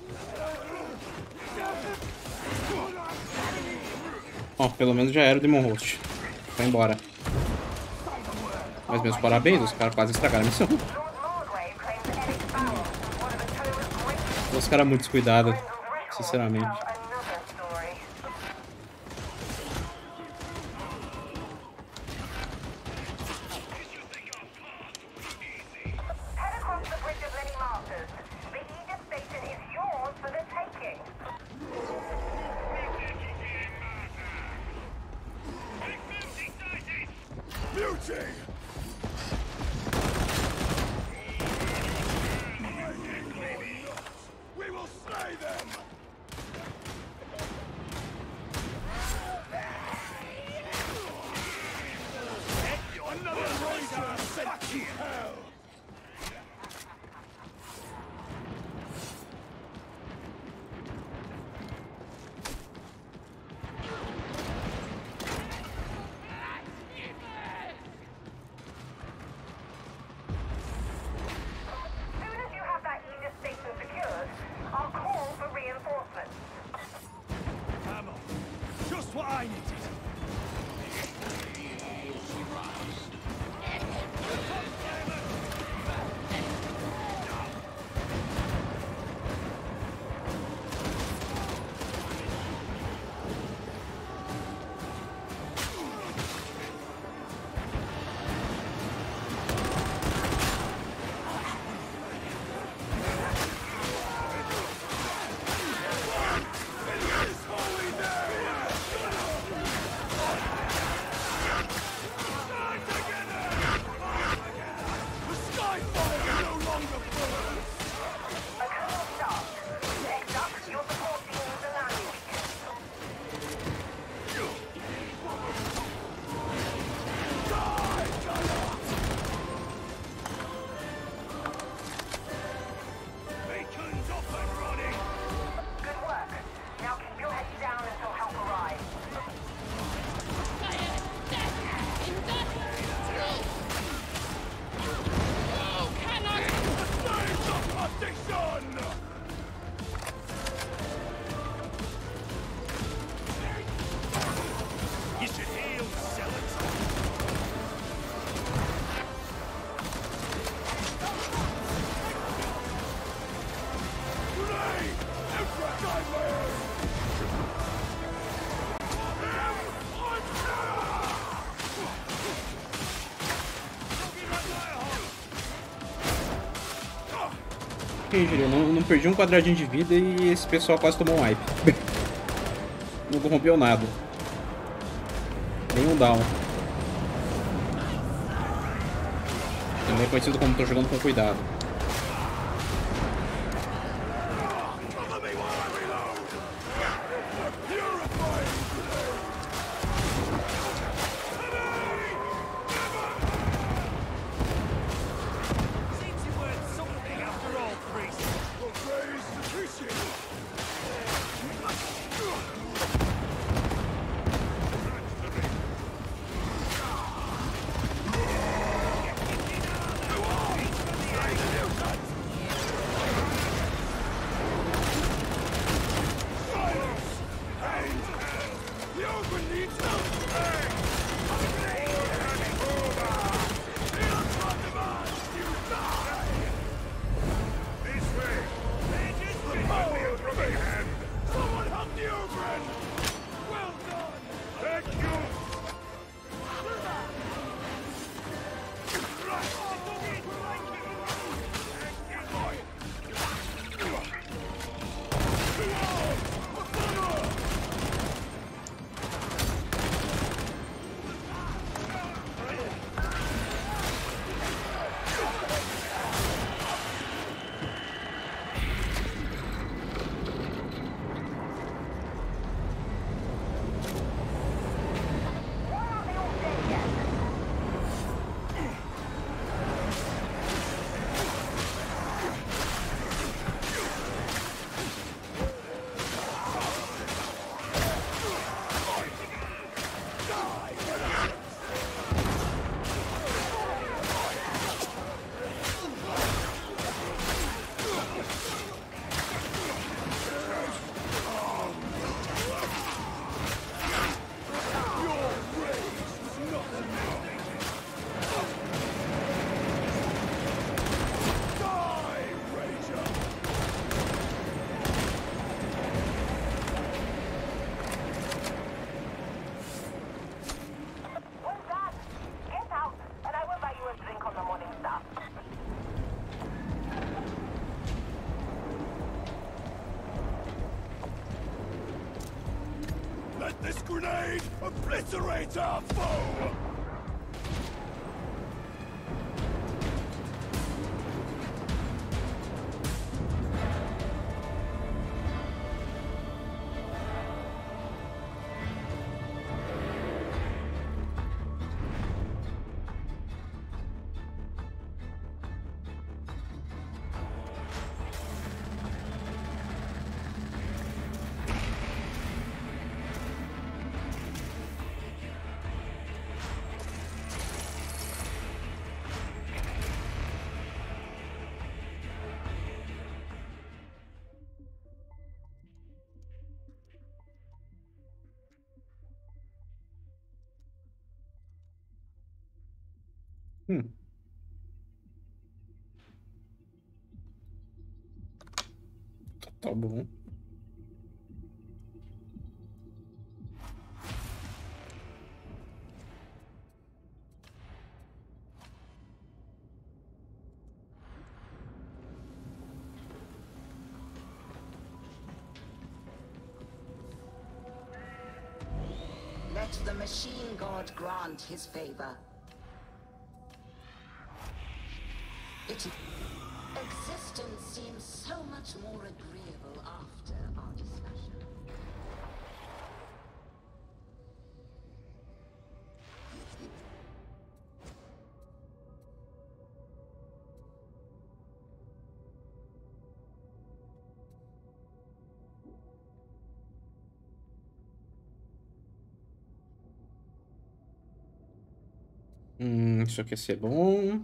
Ó, pelo menos já era o Demon Host. Vai embora. Mas meus parabéns, os caras quase estragaram a missão. Os caras muito descuidados, sinceramente. Head across the Bridge of Many Masters. The Aegis station is yours for the taking. Beauty! We will slay them! Quem diria, não perdi um quadradinho de vida e esse pessoal quase tomou um wipe. Não corrompeu nada. Nem um down. Também é conhecido como tô jogando com cuidado. Let this grenade obliterate our foe! Tá bom. Let the machine god grant his favor. Existence seems so much more agreeable after our discussion. Isso aqui ia ser bom.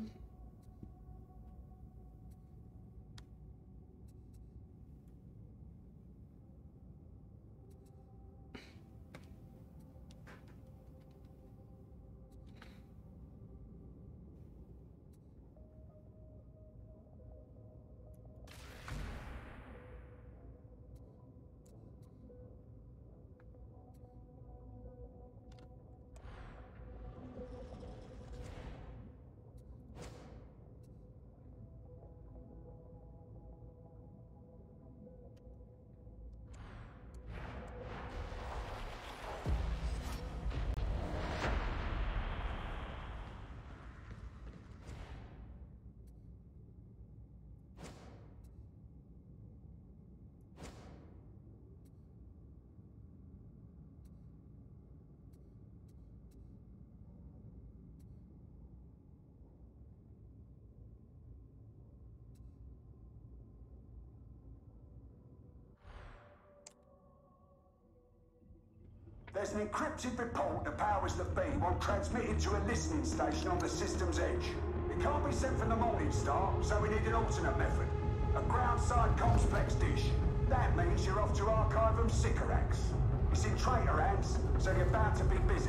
There's an encrypted report the powers that be want transmitted to a listening station on the system's edge. It can't be sent from the Morning Star, so we need an alternate method. A ground-side complex dish. That means you're off to Archivum Sycorax. It's in traitor hands, so you're bound to be busy.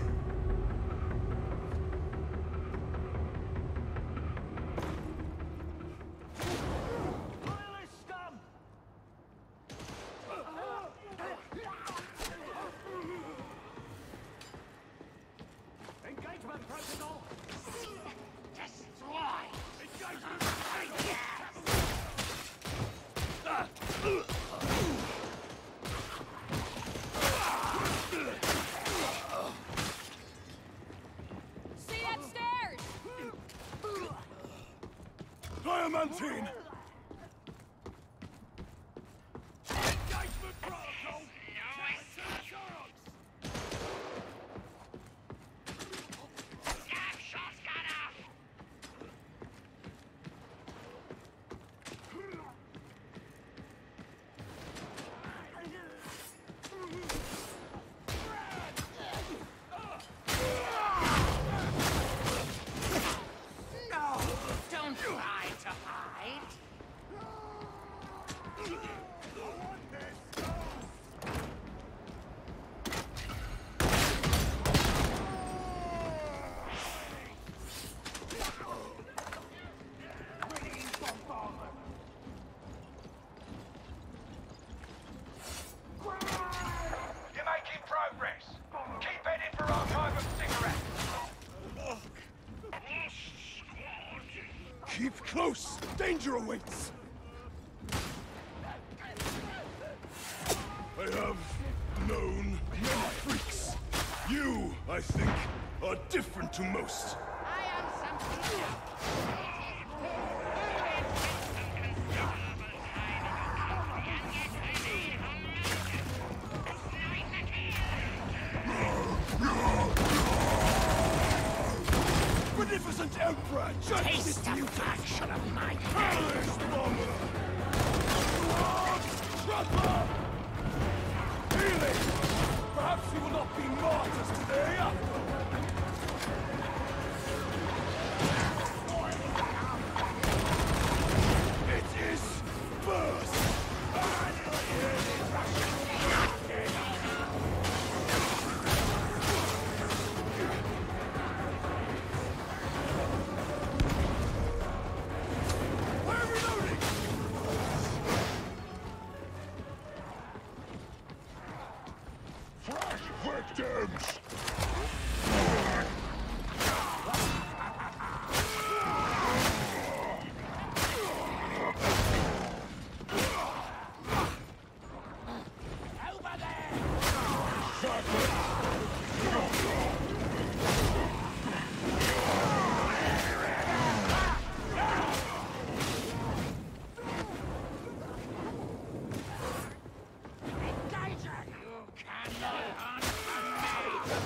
Engagement protocol! Destroy! Engagement! See upstairs! Diamantine! Engagement protocol! Snapshot's got off! No! Don't try to hide! You're making progress. Keep heading for Archivum Sycorax. Keep close! Danger awaits! I have known many freaks. You, I think, are different to most. I am something else. Magnificent Emperor! Taste the fraction of my Hellish bomber! Trapper! Healing! Perhaps we will not be martyrs today after. It is burst! We're reloading! Fresh victims! Over there! Engaging! You cannot hunt me!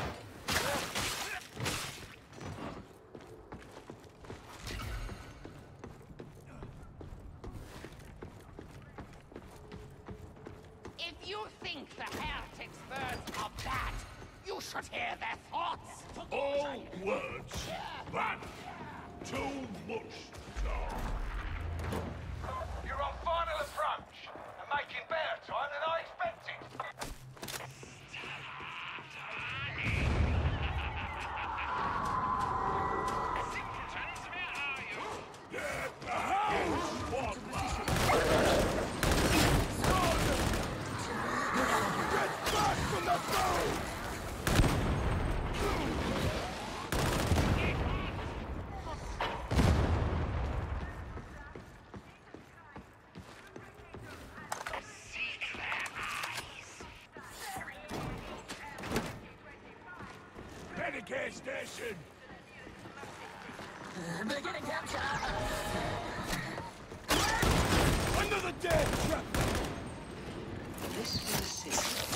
If you think the heretics' birds are bad, you should hear their thoughts. All words bad. Too much talk. You're on final approach and making better time than I expected. Get the house, Spotlight! Get back from the foe! Medicare station! Beginning capture! Another dead trap! This will assist.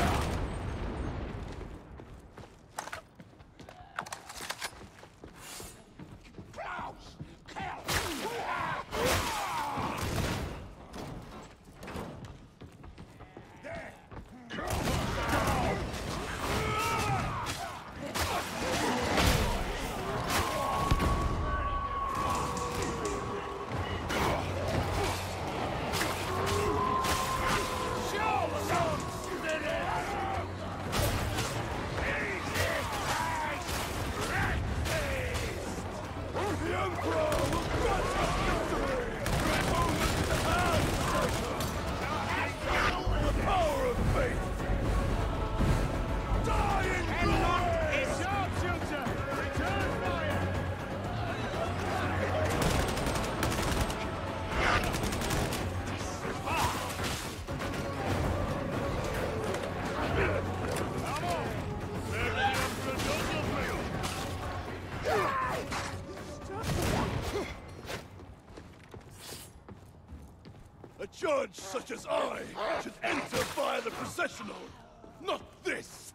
A judge such as I should enter via the processional, not this!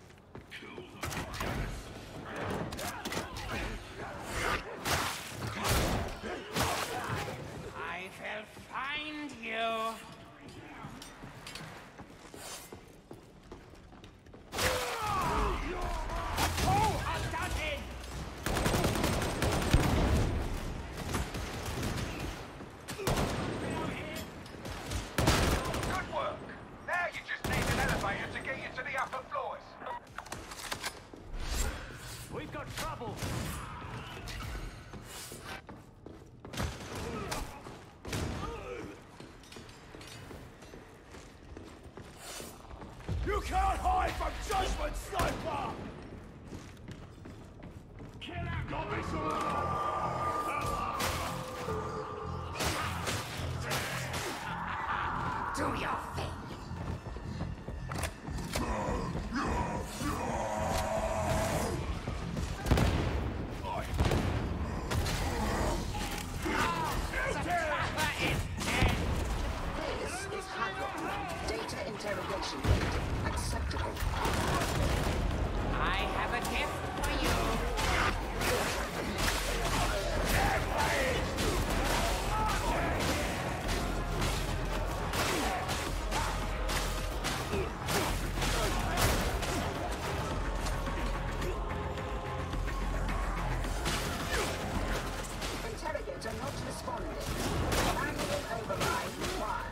I will find you. Oh, I've done it! Good work. Now you just need an elevator to get you to the upper floors. We've got trouble. You can't hide from judgment, sniper! Got this all! Do your thing. The trapper is dead. This is Hadron. Data interrogation rate acceptable. I have a gift for you. Interrogator not responding. Manual override required.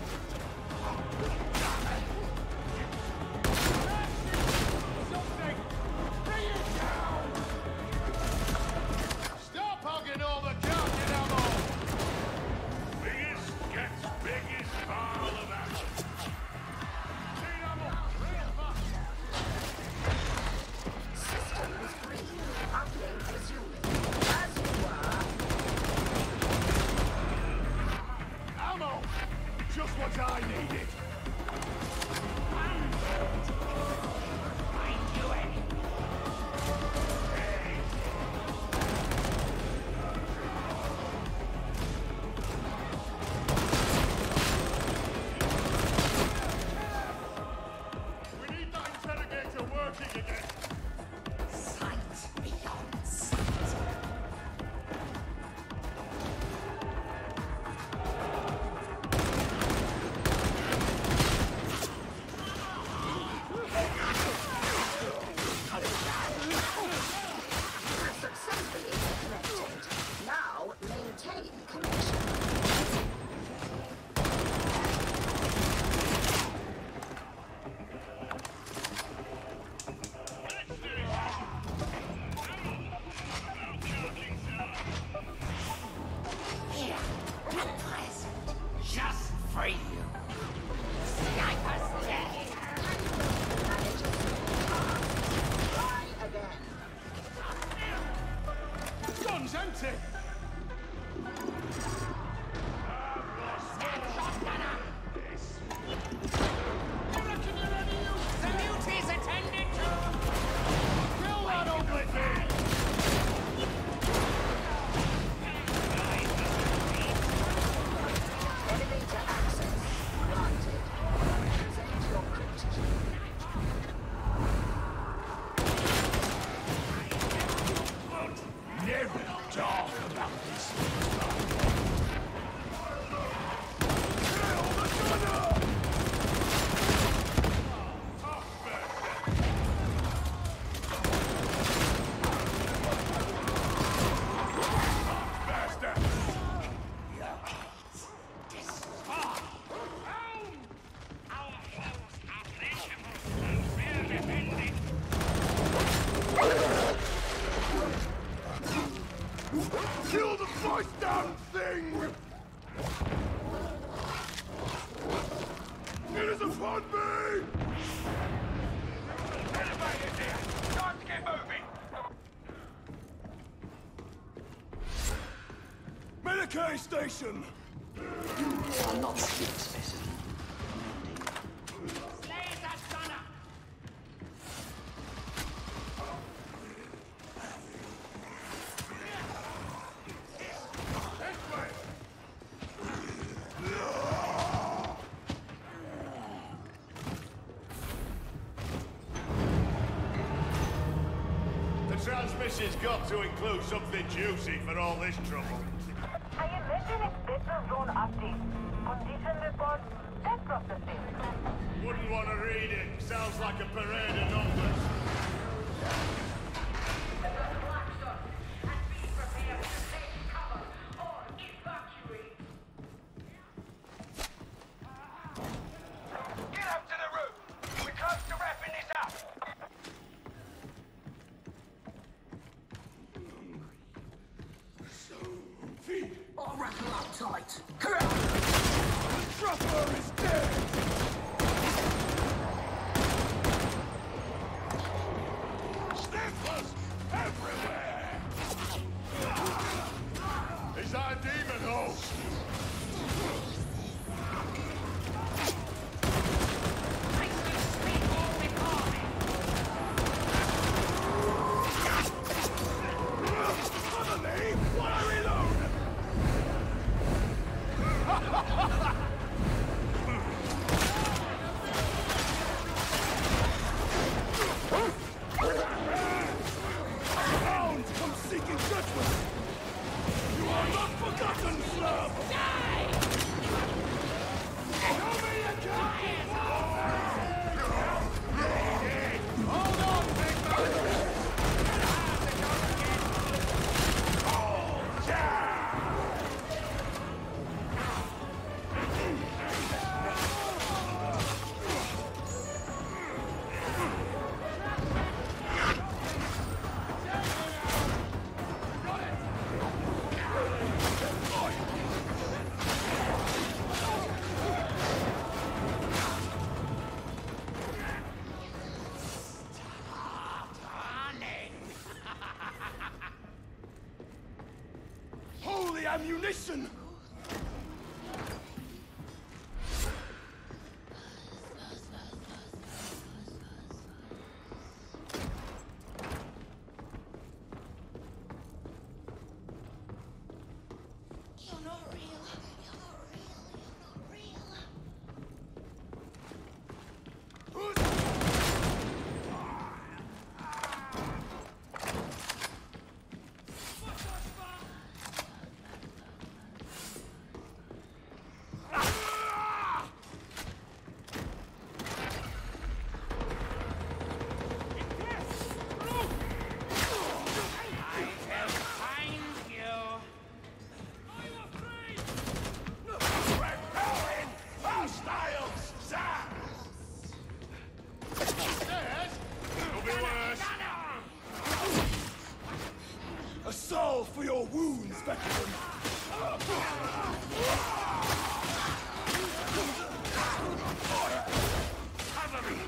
Stop hugging all the counting ammo! Biggest gets biggest pile of action. System is green. Uplink resuming. As you were. Ammo! Just what I needed! Find you any. We need that interrogator working again! Sight beyond sight. Successfully connected. Now maintain connection. Here, a present. Just for you. Sniper's dead. Try again. Gun's empty! The muties attended to. Kill that ugly thing! Elevator access granted. Present your crypt key. Kill the first damn thing! It is upon me! Elevators here! Time to get moving! Medicaid station! You are not sleep specimen. Slay that son up! The transmission's got to include something juicy for all this trouble. I imagine it's better zone update. Condition report, that processing. Wouldn't want to read it. Sounds like a parade of numbers. Get up to the roof! We're close to wrapping this up! I'll wrap you up tight. The trapper is dead! Sniffers everywhere! Is that a demon hole? Suddenly, while I reload! Hounds come seeking judgment! You are not forgotten, slum! Show me your cards! Hold on, big man! Oh, yeah! Holy ammunition! You're not real. You're not real. You're not real. A salve for your wounds, veteran! Cover me!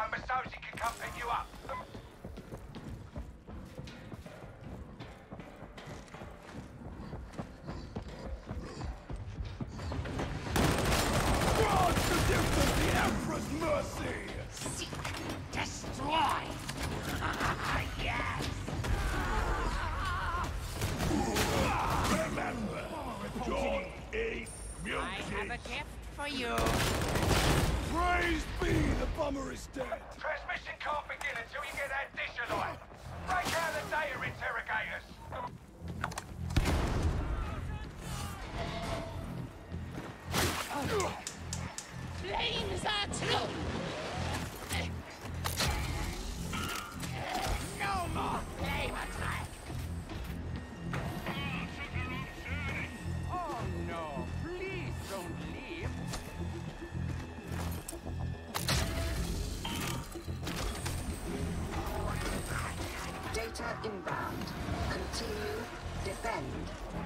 zone, Masozi can come pick you up. Grant the gift of the Emperor's mercy! Seek, destroy! Yes! Remember, John ate milk I have a gift for you. Praise be, the bummer is dead. Transmission can't begin until you get that dish alight. Break out the data interrogators. Flames are true! No more flame attack! Oh no, please don't leave. Data inbound. Continue. Defend.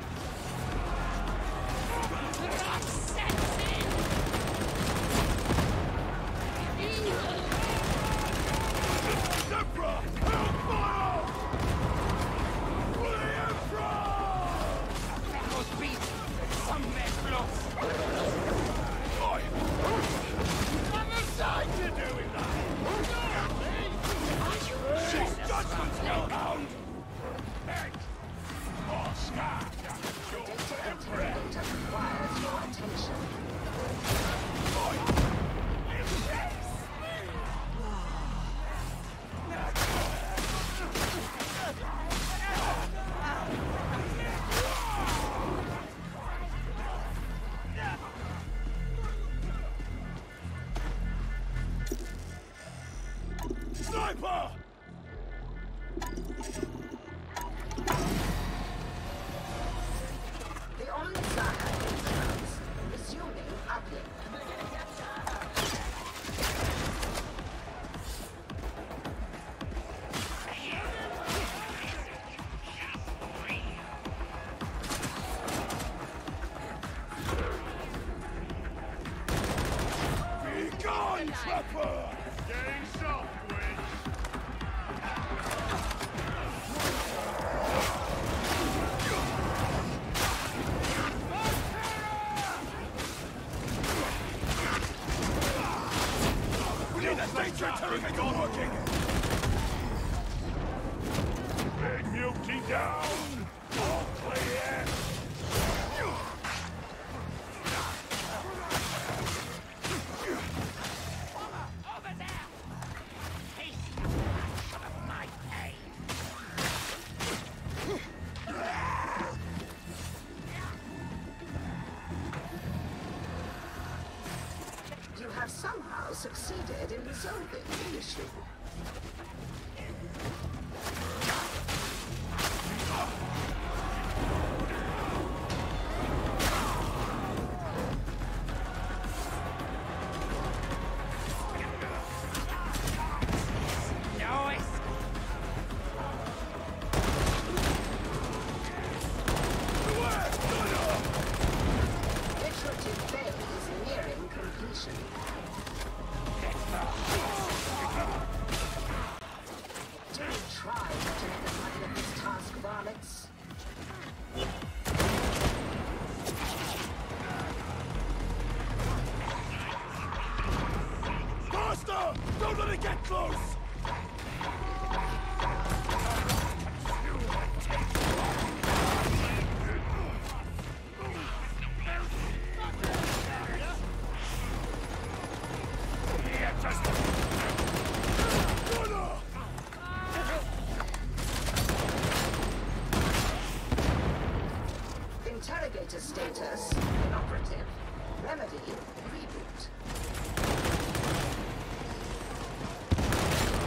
Zebra! Hellfire! For the Emperor! That was beast! Somewhere close! I'm assigned to doing that! She's judgment, hellhound! Oscar! Data interrogator requires your attention. Sniper! The Omnisaka instruments. Resuming uplink. Be gone, trapper! Getting soft, We need that nature interrogator working! Big Milky down! All clear! Over there! Taste the flash of my pain! You have somehow succeeded in resolving the issue. No escape! Iterative phase nearing completion. Don't try to make a mind of this task, varlets. Faster! Don't let it get close! Interrogator status inoperative. Remedy reboot.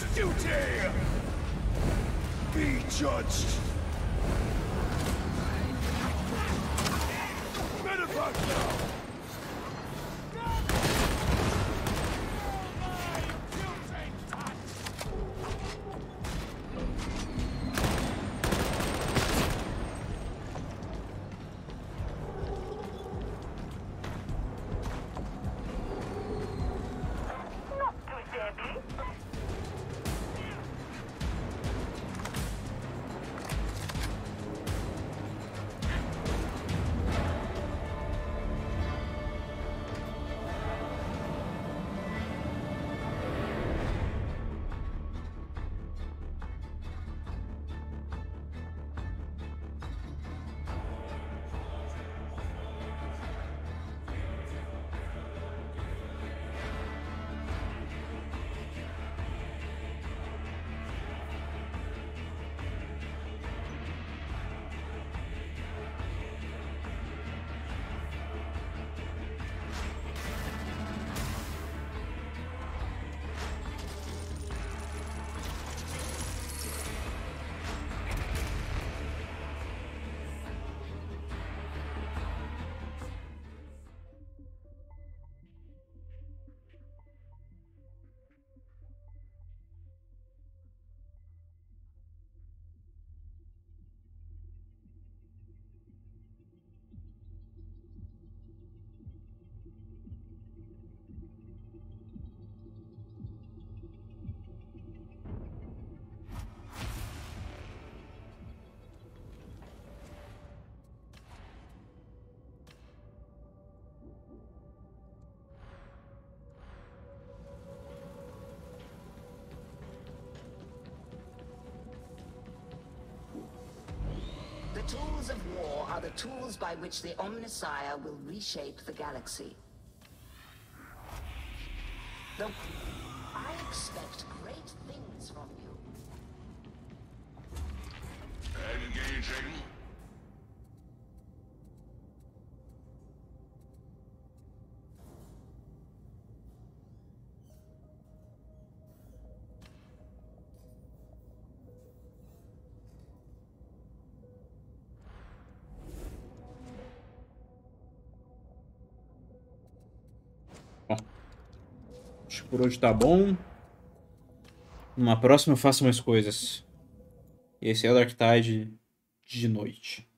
Duty! Be judged! Medevac now! The tools of war are the tools by which the Omnissiah will reshape the galaxy. Though I expect great things from you. Engaging. Acho que por hoje tá bom. Numa próxima eu faço mais coisas. Esse é o Darktide de noite.